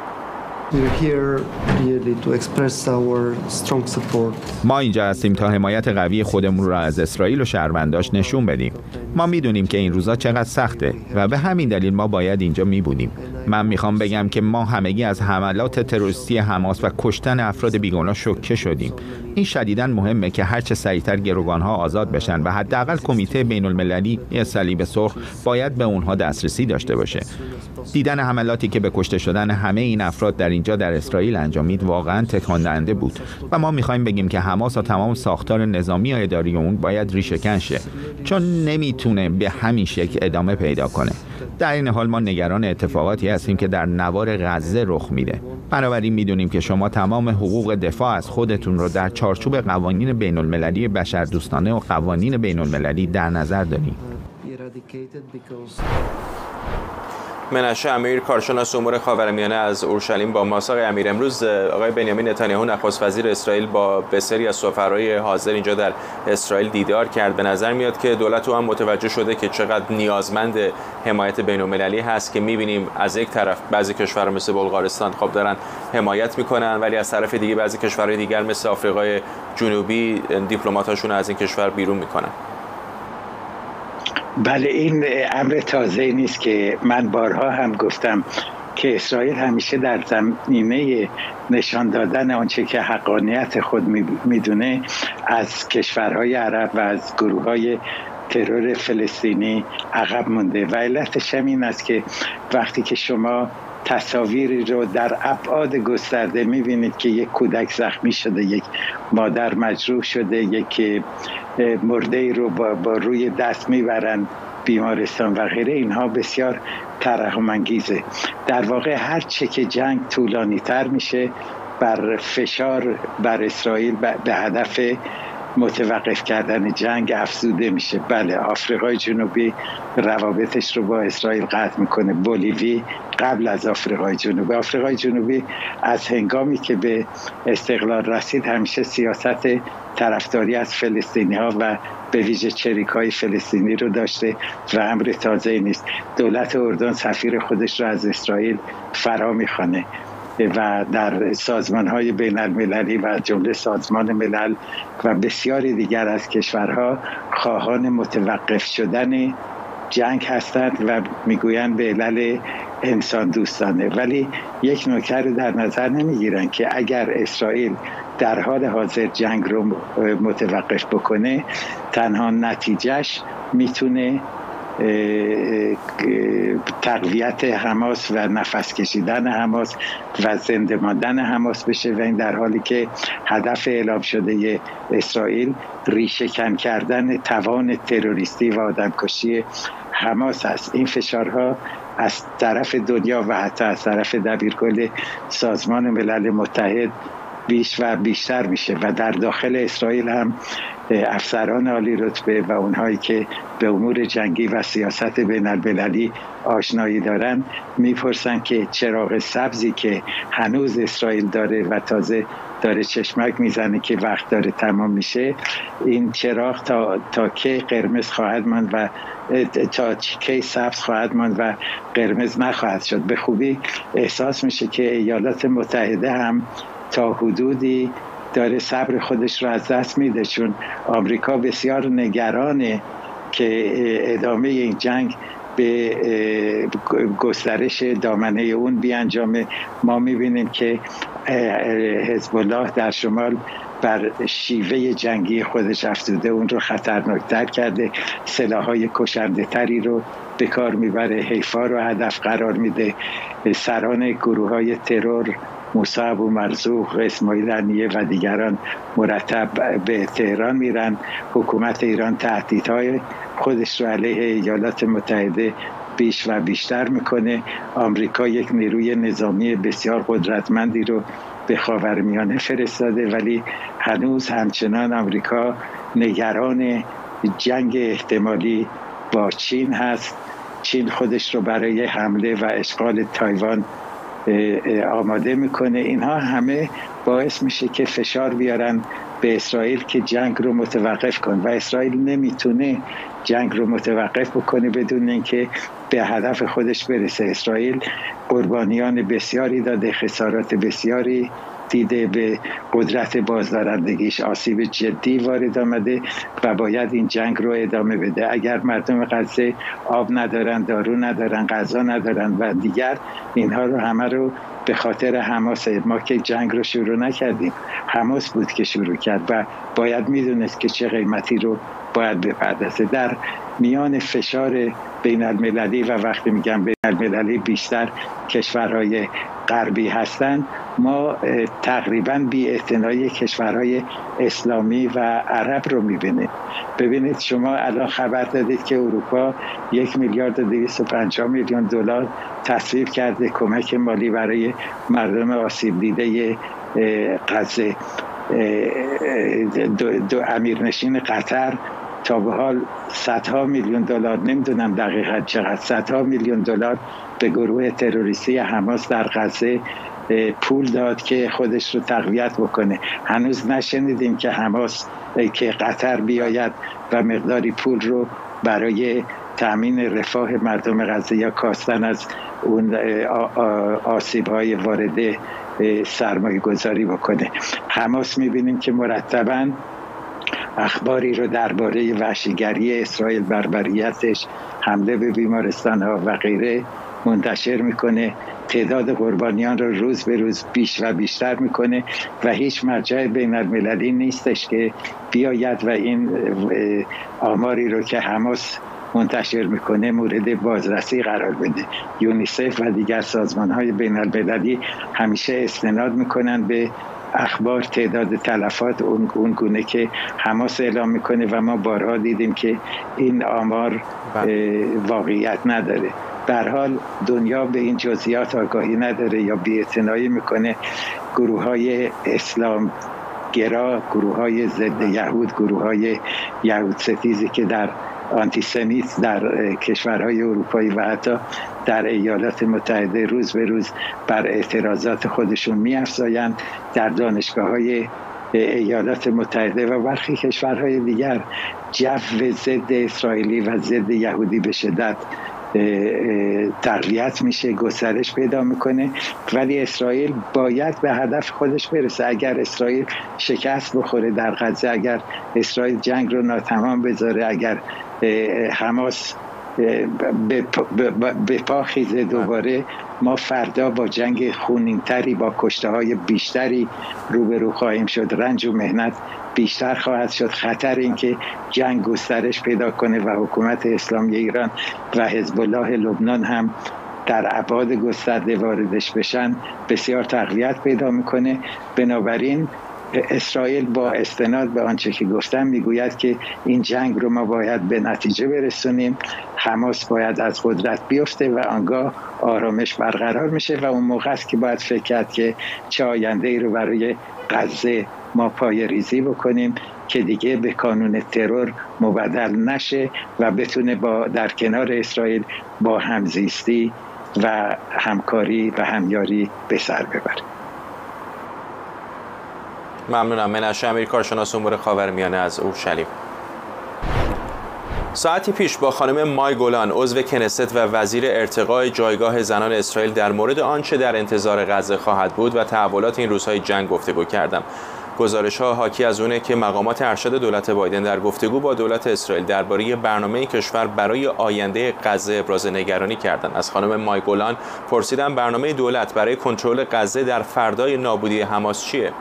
ما اینجا هستیم تا حمایت قوی خودمون را از اسرائیل و شهرونداش نشون بدیم. ما میدونیم که این روزا چقدر سخته و به همین دلیل ما باید اینجا میبودیم. من میخوام بگم که ما همگی از حملات تروریستی حماس و کشتن افراد بیگناه شوکه شدیم. این شدیداً مهمه که هرچه سریعتر گروگانها آزاد بشن و حداقل کمیته بین‌المللی صلیب سرخ باید به اونها دسترسی داشته باشه. دیدن حملاتی که به کشته شدن همه این افراد در اینجا در اسرائیل انجامید واقعاً تکان دهنده بود و ما میخوایم بگیم که حماس و تمام ساختار نظامی و اداری اون باید ریشه‌کن شه، چون نمیتونه به همین شکل ادامه پیدا کنه. در این حال ما نگران اتفاقاتی هستیم که در نوار غزه رخ میده. بنابراین میدونیم که شما تمام حقوق دفاع از خودتون رو در چارچوب قوانین بین‌المللی بشردوستانه و قوانین بین‌المللی در نظر دارید. منشه امیر، کارشناس امور خاورمیانه از اورشلیم با ماست. آقای امیر، امروز آقای بنیامین نتانیاهو نخست وزیر اسرائیل با بسیاری از سفرای حاضر اینجا در اسرائیل دیدار کرد. به نظر میاد که دولت او هم متوجه شده که چقدر نیازمند حمایت بین‌المللی هست که میبینیم از یک طرف بعضی کشورها مثل بلغارستان خب دارن حمایت میکنن، ولی از طرف دیگه بعضی کشورهای دیگر مثل آفریقای جنوبی دیپلماتاشون از این کشور بیرون میکنن. بله، این امر تازه نیست که من بارها هم گفتم که اسرائیل همیشه در زمینه نشان دادن آنچه که حقانیت خود میدونه از کشورهای عرب و از گروه‌های ترور فلسطینی عقب مونده و علتش هم این است که وقتی که شما تصاویری رو در ابعاد گسترده میبینید که یک کودک زخمی شده، یک مادر مجروح شده، یک مرده ای رو با روی دست میبرن بیمارستان و غیره، اینها بسیار ترحم انگیزه. در واقع هر چه که جنگ طولانی تر میشه بر فشار بر اسرائیل به هدف متوقف کردن جنگ افزوده میشه. بله، آفریقای جنوبی روابطش رو با اسرائیل قطع میکنه، بولیوی قبل از آفریقای جنوبی از هنگامی که به استقلال رسید همیشه سیاست طرفداری از فلسطینی ها و به ویژه چریک‌های فلسطینی رو داشته و امر تازه نیست. دولت اردن سفیر خودش رو از اسرائیل فرا میخوانه و در سازمان‌های بین‌المللی و جمله سازمان ملل و بسیاری دیگر از کشورها خواهان متوقف شدن جنگ هستند و میگویند به علل انسان دوستانه، ولی یک نکته رو در نظر نمیگیرن که اگر اسرائیل در حال حاضر جنگ رو متوقف بکنه تنها نتیجهش میتونه تقویت حماس و نفس کشیدن حماس و زنده ماندن حماس بشه و این در حالی که هدف اعلام شده اسرائیل ریشه‌کن کردن توان تروریستی و آدمکشی حماس است. این فشارها از طرف دنیا و حتی از طرف دبیرکل سازمان ملل متحد بیش و بیشتر میشه و در داخل اسرائیل هم افسران عالی رتبه و اونهایی که به امور جنگی و سیاست بین‌المللی آشنایی دارن میپرسن که چراغ سبزی که هنوز اسرائیل داره و تازه داره چشمک میزنه که وقت داره تمام میشه، این چراغ تا کی قرمز خواهد ماند و تا کی سبز خواهد ماند و قرمز نخواهد شد. به خوبی احساس میشه که ایالات متحده هم تا حدودی داره صبر خودش رو از دست میده، چون آمریکا بسیار نگرانه که ادامه این جنگ به گسترش دامنه اون بیانجامه. ما میبینیم که حزب الله در شمال بر شیوه جنگی خودش افزوده، اون رو خطرناکتر کرده، سلاح‌های کشنده تری رو به کار میبره، حیفا رو هدف قرار میده، سران گروه‌های ترور موسی ابومرزوق، اسماعیل هنیه و دیگران مرتب به تهران میرن. حکومت ایران تهدیدهای خودش رو علیه ایالات متحده بیش و بیشتر میکنه. آمریکا یک نیروی نظامی بسیار قدرتمندی رو به خاورمیانه فرستاده، ولی هنوز همچنان آمریکا نگران جنگ احتمالی با چین هست. چین خودش رو برای حمله و اشغال تایوان آماده میکنه. اینها همه باعث میشه که فشار بیارن به اسرائیل که جنگ رو متوقف کن و اسرائیل نمیتونه جنگ رو متوقف بکنه بدون اینکه به هدف خودش برسه. اسرائیل قربانیان بسیاری داده، خسارات بسیاری دیده، به قدرت بازدارندگیش آسیب جدی وارد آمده و باید این جنگ رو ادامه بده. اگر مردم غزه آب ندارن، دارو ندارن، غذا ندارن و دیگر اینها رو همه رو به خاطر حماس، ما که جنگ رو شروع نکردیم، حماس بود که شروع کرد و باید میدونست که چه قیمتی رو باید بپردازه. در میان فشار بین المللی و وقتی میگم بین المللی بیشتر کشورهای غربی هستند، ما تقریبا بی‌اعتنایی کشورهای اسلامی و عرب رو میبینید. ببینید شما الان خبر دادید که اروپا 1,250,000,000 دلار تصویب کرده کمک مالی برای مردم آسیب دیده غزه. دو امیرنشین قطر تا به حال صدها میلیون دلار، نمیدونم دقیقاً چقدر، صدها میلیون دلار به گروه تروریستی حماس در غزه پول داد که خودش رو تقویت بکنه. هنوز نشنیدیم که حماس که قطر بیاید و مقداری پول رو برای تأمین رفاه مردم غزه یا کاستن از اون آسیب‌های وارد سرمایه گذاری بکنه. حماس می‌بینیم که مرتباً اخباری رو درباره وحشیگری اسرائیل، بربریتش، حمله به بیمارستان‌ها و غیره منتشر میکنه. تعداد قربانیان رو روز به روز بیش و بیشتر میکنه و هیچ مرجع بین المللی نیستش که بیاید و این آماری رو که حماس منتشر میکنه مورد بازرسی قرار بده. یونیسف و دیگر سازمان‌های بین المللی همیشه استناد میکنن به اخبار تعداد تلفات اون گونه که حماس اعلام میکنه و ما بارها دیدیم که این آمار واقعیت نداره. به هر حال دنیا به این جزئیات آگاهی نداره یا بی‌اعتنایی میکنه. گروه‌های اسلام گرا، گروه‌های ضد یهود، گروه‌های یهود ستیزی که در آنتیسمیت در کشورهای اروپایی و حتی در ایالات متحده روز به روز بر اعتراضات خودشون می‌افزایند. در دانشگاه‌های ایالات متحده و برخی کشورهای دیگر جو ضد اسرائیلی و ضد یهودی به شدت تقویت میشه، گسترش پیدا میکنه، ولی اسرائیل باید به هدف خودش برسه. اگر اسرائیل شکست بخوره در غزه، اگر اسرائیل جنگ رو ناتمام بذاره، اگر حماس به پا خیزه دوباره، ما فردا با جنگ خونین‌تری، با کشته‌های بیشتری روبرو خواهیم شد. رنج و مهنت بیشتر خواهد شد. خطر اینکه جنگ گسترش پیدا کنه و حکومت اسلامی ایران و حزب الله لبنان هم در ابعاد گسترده واردش بشن بسیار تقویت پیدا میکنه. بنابراین اسرائیل با استناد به آنچه که گفتم میگوید که این جنگ رو ما باید به نتیجه برسونیم، حماس باید از قدرت بیفته و آنگاه آرامش برقرار میشه و اون موقع است که باید فکر کرد که چه آینده‌ای رو برای غزه ما پای ریزی بکنیم که دیگه به قانون ترور مبدل نشه و بتونه در کنار اسرائیل با همزیستی و همکاری و همیاری به سر ببره. ممنونم. منشه امیر، کارشناس امور خاورمیانه از اورشلیم. ساعتی پیش با خانم مای گولان، عضو کنست و وزیر ارتقای جایگاه زنان اسرائیل در مورد آنچه در انتظار غزه خواهد بود و تحولات این روزهای جنگ گفتگو کردم. گزارش‌ها حاکی از اونه که مقامات ارشد دولت بایدن در گفتگو با دولت اسرائیل درباره برنامه کشور برای آینده غزه ابراز نگرانی کردند. از خانم مای گولان پرسیدم برنامه دولت برای کنترل غزه در فردای نابودی حماس چیه؟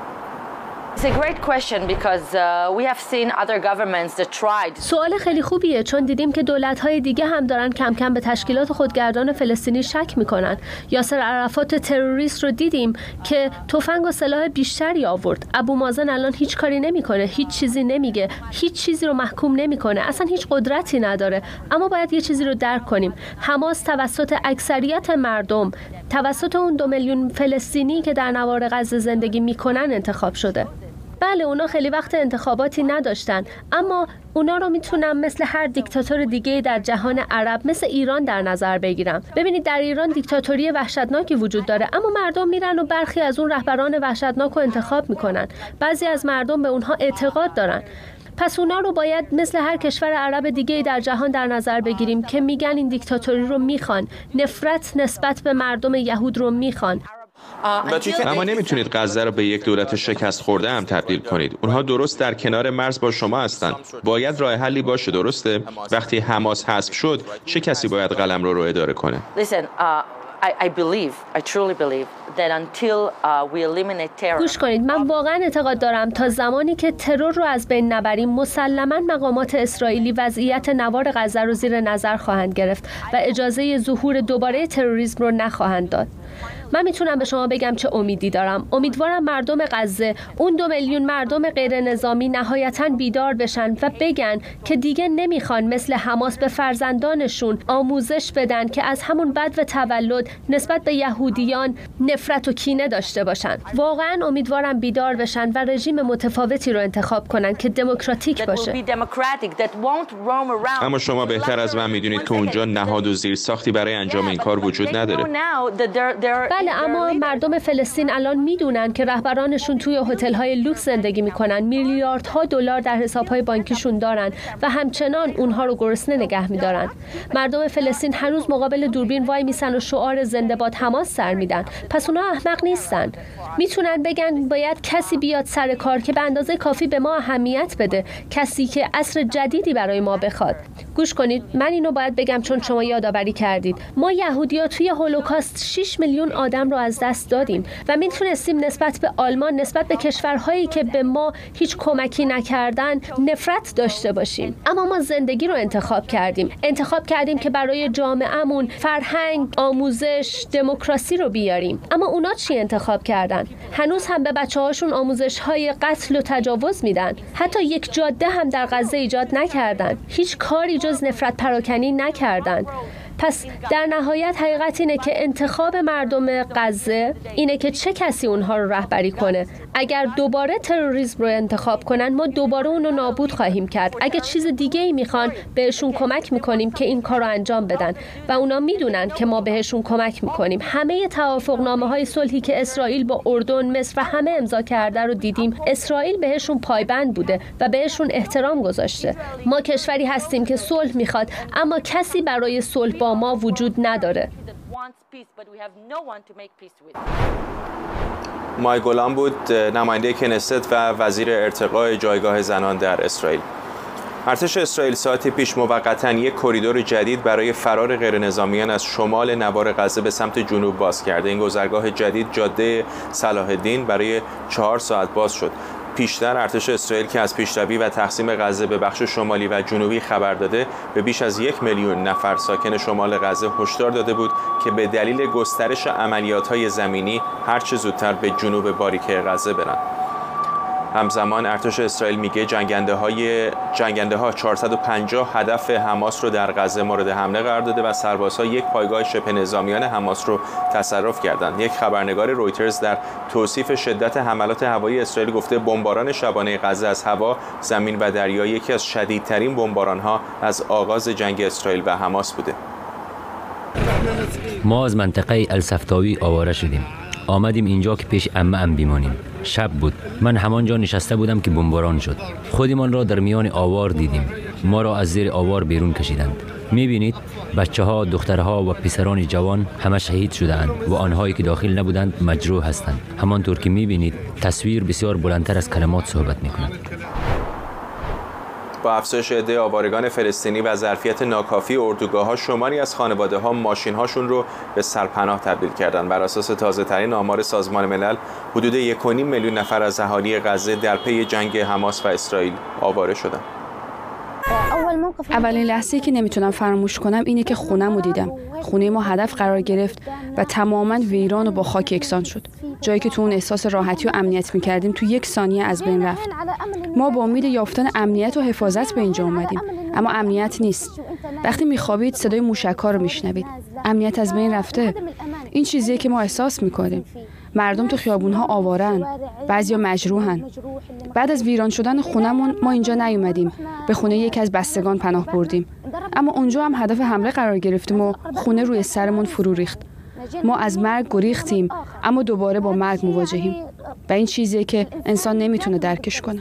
سوال خیلی خوبیه، چون دیدیم که دولت‌های دیگه هم دارن کم کم به تشکیلات خودگردان فلسطینی شک میکنن. یاسر عرفات تروریست رو دیدیم که تفنگ و سلاح بیشتری آورد. ابو مازن الان هیچ کاری نمیکنه، هیچ چیزی نمیگه، هیچ چیزی رو محکوم نمیکنه، اصلا هیچ قدرتی نداره. اما باید یه چیزی رو درک کنیم. حماس توسط اکثریت مردم، توسط اون 2 میلیون فلسطینی که در نوار غزه زندگی میکنن انتخاب شده. بله اونا خیلی وقت انتخاباتی نداشتن، اما اونا رو میتونم مثل هر دیکتاتور دیگه در جهان عرب مثل ایران در نظر بگیرم. ببینید در ایران دیکتاتوری وحشتناکی وجود داره، اما مردم میرن و برخی از اون رهبران وحشتناک رو انتخاب میکنن. بعضی از مردم به اونها اعتقاد دارن. پس اونا رو باید مثل هر کشور عرب دیگه در جهان در نظر بگیریم که میگن این دیکتاتوری رو میخوان، نفرت نسبت به مردم یهود رو میخوان. اما نمیتونید غزه رو به یک دولت شکست خورده هم تبدیل کنید. اونها درست در کنار مرز با شما هستن. باید راه حلی باشه، درسته؟ وقتی حماس حذف شد، چه کسی باید قلمرو رو اداره کنه؟ گوش کنید، من واقعا اعتقاد دارم تا زمانی که ترور رو از بین نبریم، مسلماً مقامات اسرائیلی وضعیت نوار غزه رو زیر نظر خواهند گرفت و اجازه ظهور دوباره تروریسم رو نخواهند داد. من میتونم به شما بگم چه امیدی دارم. امیدوارم مردم غزه، اون 2 میلیون مردم غیر نظامی نهایتاً بیدار بشن و بگن که دیگه نمیخوان مثل حماس به فرزندانشون آموزش بدن که از همون بدو تولد نسبت به یهودیان نفرت و کینه داشته باشن. واقعاً امیدوارم بیدار بشن و رژیم متفاوتی رو انتخاب کنن که دموکراتیک باشه. اما شما بهتر از من میدونید که اونجا نهاد و زیرساختی برای انجام این کار وجود نداره. بله، اما مردم فلسطین الان میدونن که رهبرانشون توی هتل‌های لوکس زندگی میکنن، میلیاردها دلار در حساب‌های بانکیشون دارن و همچنان اونها رو گرسنه نگه میدارن. مردم فلسطین هر روز مقابل دوربین وای میسن و شعار زنده باد حماس سر میدن. پس اونها احمق نیستن. میتونن بگن باید کسی بیاد سر کار که به اندازه کافی به ما اهمیت بده، کسی که عصر جدیدی برای ما بخواد. گوش کنید، من اینو باید بگم چون شما یادآوری کردید. ما یهودی‌ها توی هولوکاست 6 میلیون آدم رو از دست دادیم و میتونستیم نسبت به آلمان، نسبت به کشورهایی که به ما هیچ کمکی نکردن نفرت داشته باشیم. اما ما زندگی رو انتخاب کردیم که برای جامعه‌مون فرهنگ، آموزش، دموکراسی رو بیاریم. اما اونا چی انتخاب کردن؟ هنوز هم به بچه‌هاشون آموزش‌های قتل و تجاوز میدن. حتی یک جاده هم در غزه ایجاد نکردن. هیچ کاری جز نفرت پراکنی نکردن. پس در نهایت حقیقت اینه که انتخاب مردم غزه اینه که چه کسی اونها رو رهبری کنه. اگر دوباره تروریسم رو انتخاب کنن، ما دوباره اونو نابود خواهیم کرد. اگه چیز دیگه ای میخوان، بهشون کمک میکنیم که این کار رو انجام بدن و اونا میدونن که ما بهشون کمک میکنیم. همه توافقنامه‌های صلحی که اسرائیل با اردن، مصر و همه امضا کرده رو دیدیم. اسرائیل بهشون پایبند بوده و بهشون احترام گذاشته. ما کشوری هستیم که صلح میخواد، اما کسی برای صلح با ما وجود نداره. مای گولان بود، نماینده کنست و وزیر ارتقاء جایگاه زنان در اسرائیل. ارتش اسرائیل ساعتی پیش موقتاً یک کریدور جدید برای فرار غیرنظامیان از شمال نوار غزه به سمت جنوب باز کرده. این گذرگاه جدید جاده صلاح الدین برای 4 ساعت باز شد. پیشتر ارتش اسرائیل که از پیشروی و تقسیم غزه به بخش شمالی و جنوبی خبر داده، به بیش از 1 میلیون نفر ساکن شمال غزه هشدار داده بود که به دلیل گسترش عملیات‌های زمینی هر چه زودتر به جنوب باریک غزه برن. همزمان ارتش اسرائیل میگه جنگنده ها 450 هدف حماس رو در غزه مورد حمله قرار داده و سربازها یک پایگاه شبه نظامیان حماس رو تصرف کردند. یک خبرنگار رویترز در توصیف شدت حملات هوایی اسرائیل گفته بمباران شبانه غزه از هوا، زمین و دریا یکی از شدیدترین بمباران‌ها از آغاز جنگ اسرائیل و حماس بوده. ما از منطقه السفتاوی آواره شدیم. آمدیم اینجا که پیش عمه‌ام بیمانیم. شب بود. من همانجا نشسته بودم که بمباران شد. خودمان را در میان آوار دیدیم. ما را از زیر آوار بیرون کشیدند. می‌بینید بچه‌ها، دخترها و پسران جوان همه شهید شده‌اند و آنهایی که داخل نبودند مجروح هستند. همانطور که می‌بینید تصویر بسیار بلندتر از کلمات صحبت می‌کند. با افزایش عده آوارگان فلسطینی و ظرفیت ناکافی اردوگاه‌ها، شماری از خانواده‌ها ماشین‌هاشون رو به سرپناه تبدیل کردند. بر اساس تازه‌ترین آمار سازمان ملل، حدود 1.5 میلیون نفر از اهالی غزه در پی جنگ حماس و اسرائیل آواره شدند. اولین لحظه‌ای که نمیتونم فراموش کنم اینه که خونه‌مو دیدم. خونه ما هدف قرار گرفت و تماماً ویران و با خاک یکسان شد. جایی که تو اون احساس راحتی و امنیت می‌کردیم تو 1 ثانیه از بین رفت. ما با امید یافتن امنیت و حفاظت به اینجا اومدیم، اما امنیت نیست. وقتی می‌خوابید صدای موشک‌ها رو میشنوید. امنیت از بین رفته. این چیزیه که ما احساس میکنیم. مردم تو خیابونها آوارن، بعضیا مجروحن. بعد از ویران شدن خونمون ما اینجا نیومدیم، به خونه یکی از بستگان پناه بردیم. اما اونجا هم هدف حمله قرار گرفتیم و خونه روی سرمون فرو ریخت. ما از مرگ گریختیم اما دوباره با مرگ مواجهیم و این چیزیه که انسان نمیتونه درکش کنه.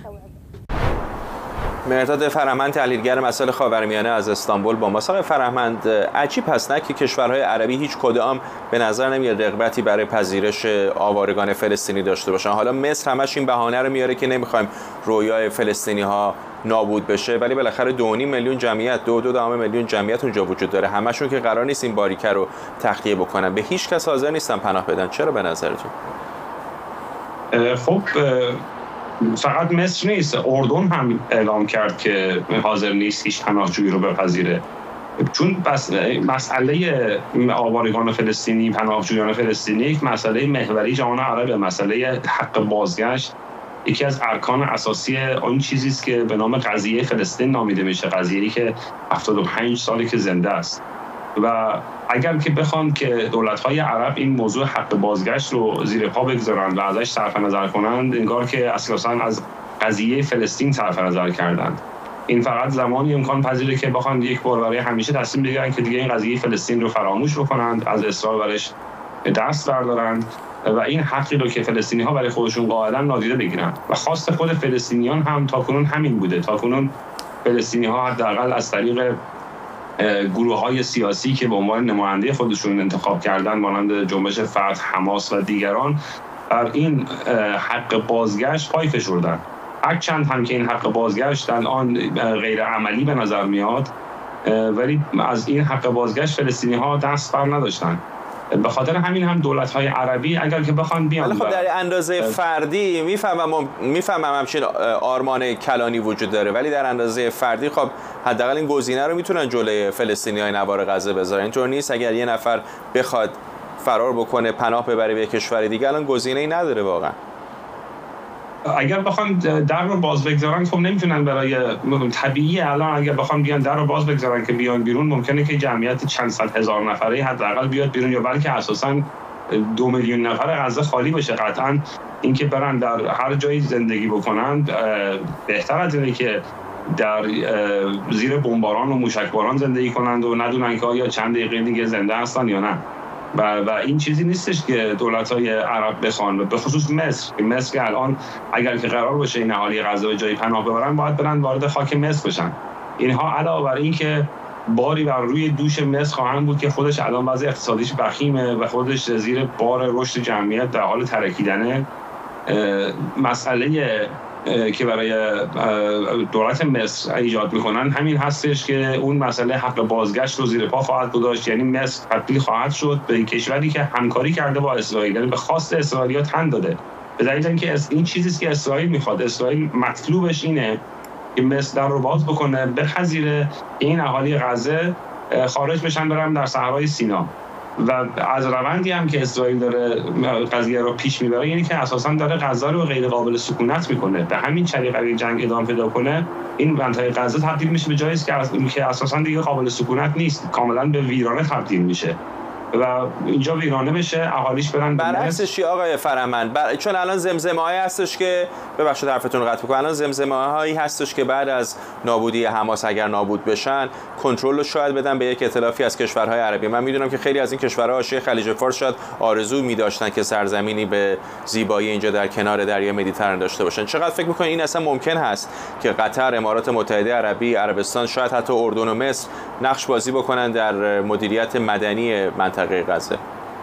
مهرداد فرهمند، تحلیلگر مسائل خاورمیانه از استانبول با ما. آقای فرهمند، عجیب هست نه که کشورهای عربی هیچ کدام به نظر نمیاد رغبتی برای پذیرش آوارگان فلسطینی داشته باشن. حالا مصر همش این بهانه رو میاره که نمیخوایم رویای فلسطینی‌ها نابود بشه، ولی بالاخره 2.5 میلیون جمعیت، 2.2 میلیون جمعیت اونجا وجود داره. همشون که قرار نیست این باریکه رو تخلیه بکنن. به هیچ کس حاضر نیستن پناه بدن. چرا به نظرتون؟ خب فقط مصر نیست، اردن هم اعلام کرد که حاضر نیست هیچ پناهجویی رو بپذیره، چون بس مسئله آوارگان فلسطینی، پناهجویان فلسطینی یک مسئله محوری جهان عربه. مسئله حق بازگشت یکی از ارکان اساسی اون چیزی است که به نام قضیه فلسطین نامیده میشه، قضیه‌ای که 75 ساله که زنده است. و اگر که بخوان که دولت‌های عرب این موضوع حق بازگشت رو زیر پا بگذارن و ازش صرف نظر کنند، انگار که اساساً از قضیه فلسطین صرف نظر کردند. این فقط زمانی امکان پذیره که بخوان یک بار برای همیشه تصمیم بگیرن که دیگه این قضیه فلسطین رو فراموش بکنند، از اصرار برش دست بردارند و این حقی رو که فلسطینی‌ها برای خودشون قائلن نادیده بگیرن. و خواست خود فلسطینیان هم تاکنون همین بوده. تاکنون فلسطینی‌ها حداقل از طریق گروه‌های سیاسی که به عنوان نماینده خودشون انتخاب کردن، مانند جنبش فتح، حماس و دیگران، بر این حق بازگشت پای فشردن. هرچند هم که این حق بازگشت الان غیر عملی به نظر میاد، ولی از این حق بازگشت فلسطینی‌ها دست بر نداشتن. به خاطر همین هم دولت‌های عربی اگر که بخوان بیان، خب در اندازه فردی میفهمم همچین آرمان کلانی وجود داره، ولی در اندازه فردی خب حداقل این گزینه رو میتونن جلوی فلسطینی‌های نوار غزه بذارن. اینطور نیست اگر یه نفر بخواد فرار بکنه، پناه ببره به کشور دیگه، الان گزینه‌ای نداره واقعا. اگر بخوان در رو باز بگذارن خب نمیتونن، برای طبیعی الان اگر بخوان بیان در رو باز بگذارن که بیان بیرون، ممکنه که جمعیت چند صد هزار نفره حداقل بیاد بیرون، یا بلکه اساساً 2 میلیون نفر غزه خالی بشه. قطعاً اینکه برن در هر جایی زندگی بکنن بهتر از اینه که در زیر بمباران و موشکباران زندگی کنند و ندونن که آیا چند دقیقه دیگه زنده هستن یا نه. و این چیزی نیستش که دولت‌های عرب بخوان، به خصوص مصر که الان اگر که قرار باشه این اهالی غزه به جای پناه ببرن، باید برن وارد خاک مصر بشن. اینها علاوه بر این که باری بر روی دوش مصر خواهند بود که خودش الان وضع اقتصادیش وخیمه و خودش زیر بار رشد جمعیت در حال ترکیدنه، مسئله که برای دولت مصر ایجاد میکنن همین هستش که اون مسئله حق بازگشت رو زیر پا خواهد گذاشت. یعنی مصر تبدیل خواهد شد به کشوری که همکاری کرده با اسرائیل، یعنی به خواست اسرائیلیا تن داده، به دلیل اینکه این چیزی که اسرائیل میخواد. اسرائیل مطلوبش اینه که مصر در رو باز بکنه، بپذیره این اهالی غزه خارج بشن، برن در صحرای سینا. و از روندی هم که اسرائیل داره قضیه رو پیش میبره، یعنی که اساساً داره غزه رو غیر قابل سکونت میکنه. به همین طریق اگه جنگ ادامه پیدا کنه، این منطقه غزه تبدیل میشه به جایی که اساساً دیگه قابل سکونت نیست، کاملاً به ویرانه تبدیل میشه و اینجا ویرانه بشه، اهالیش برن. برعکسش آقای فرهمند، چون الان زمزمه‌هایی هستش که، ببخشید حرفتون رو قطع می‌کنم، الان زمزمه‌هایی هستش که بعد از نابودی حماس اگر نابود بشن، کنترل رو شاید بدن به یک ائتلافی از کشورهای عربی. من میدونم که خیلی از این کشورها حاشیه خلیج فارس شاید آرزو می‌داشتن که سرزمینی به زیبایی اینجا در کنار دریای مدیترانه داشته باشن. چقدر فکر می‌کنید این اصلا ممکن هست که قطر، امارات متحده عربی، عربستان، شاید حتی اردن و مصر نقش بازی بکنن در مدیریت مدنی منطقه غزه؟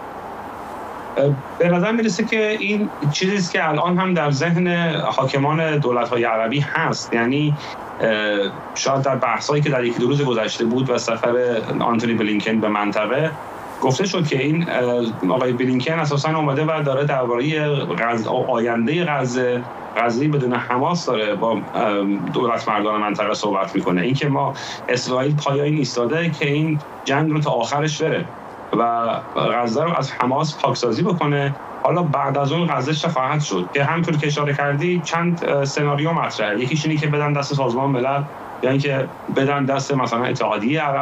به نظر میرسه که این چیزی است که الان هم در ذهن حاکمان دولت‌های عربی هست. یعنی شاید در بحثایی که در 1-2 روز گذشته بود و سفر آنتونی بلینکن به منطقه، گفته شد که این آقای بلینکن اساساً اومده و داره درباره آینده غزه بدون حماس داره با دولت مردان منطقه صحبت میکنه. اینکه ما اسرائیل پایه‌ای ایستاده که این جنگ رو تا آخرش بره و غزه رو از حماس پاکسازی بکنه. حالا بعد از اون غزه چه خواهد شد که همونطور که اشاره کردی چند سناریو مطرحه. یکیش اینه که بدن دست سازمان ملل، یا اینکه بدن دست مثلا اتحادیه عرب،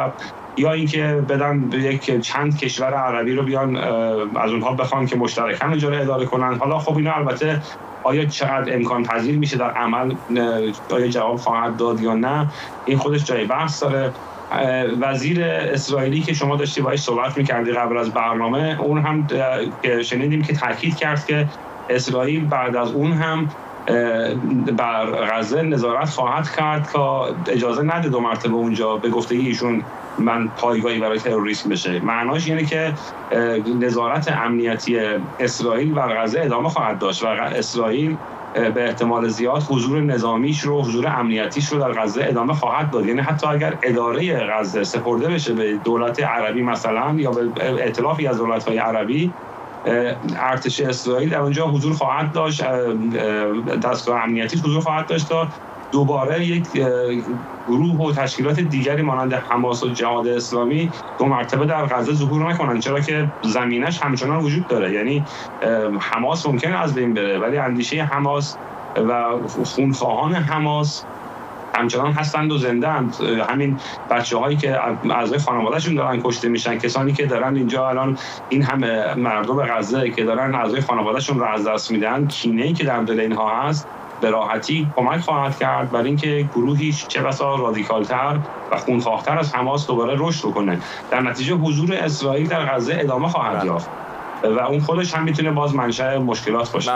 یا اینکه بدن به یک چند کشور عربی رو بیان از اونها بخوان که مشترکاً اونجا رو اداره کنن. حالا خب اینا البته آیا چقدر امکان پذیر میشه در عمل، آیا جواب خواهد داد یا نه، این خودش جای بحث داره. وزیر اسرائیلی که شما داشتی باهاش صحبت می‌کردی قبل از برنامه، اون هم شنیدیم که تاکید کرد که اسرائیل بعد از اون هم بر غزه نظارت خواهد کرد که اجازه نده 2 مرتبه اونجا به گفته ایشون من پایگاهی برای تروریسم بشه. معناش اینه که نظارت امنیتی اسرائیل بر غزه ادامه خواهد داشت و اسرائیل به احتمال زیاد حضور نظامیش رو، حضور امنیتیش رو در غزه ادامه خواهد داد. یعنی حتی اگر اداره غزه سپرده بشه به دولت عربی مثلا یا به ائتلافی از دولت‌های عربی، ارتش اسرائیل در اونجا حضور خواهد داشت، دستگاه امنیتی حضور خواهد داشت تا دوباره یک گروه و تشکیلات دیگری مانند حماس و جهاد اسلامی 2 مرتبه در غزه ظهور نکنند، چرا که زمینش همچنان وجود داره. یعنی حماس ممکنه از بین بره ولی اندیشه حماس و خونخواهان حماس همچنان هستند و زنده اند. همین بچه‌هایی که اعضای خانواده‌شون دارن کشته میشن، کسانی که دارن اینجا الان این همه مردم غزه که دارن اعضای خانواده‌شون رو از دست میدن، کینه‌ای که در دل اینها هست به راحتی کمک خواهد کرد برای اینکه گروهی چه بسا رادیکال‌تر و خونخواه‌تر از حماس دوباره رشد کنه. در نتیجه حضور اسرائیل در غزه ادامه خواهد یافت و اون خودش هم میتونه باز منشأ مشکلات باشه.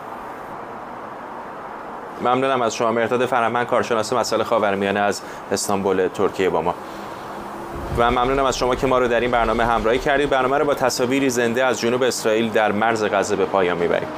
ممنونم از شما. مرداد فرهمند، کارشناس مسائل خاورمیانه از استانبول ترکیه با ما. و ممنونم از شما که ما رو در این برنامه همراهی کردید. برنامه رو با تصاویری زنده از جنوب اسرائیل در مرز غزه به پایان میبریم.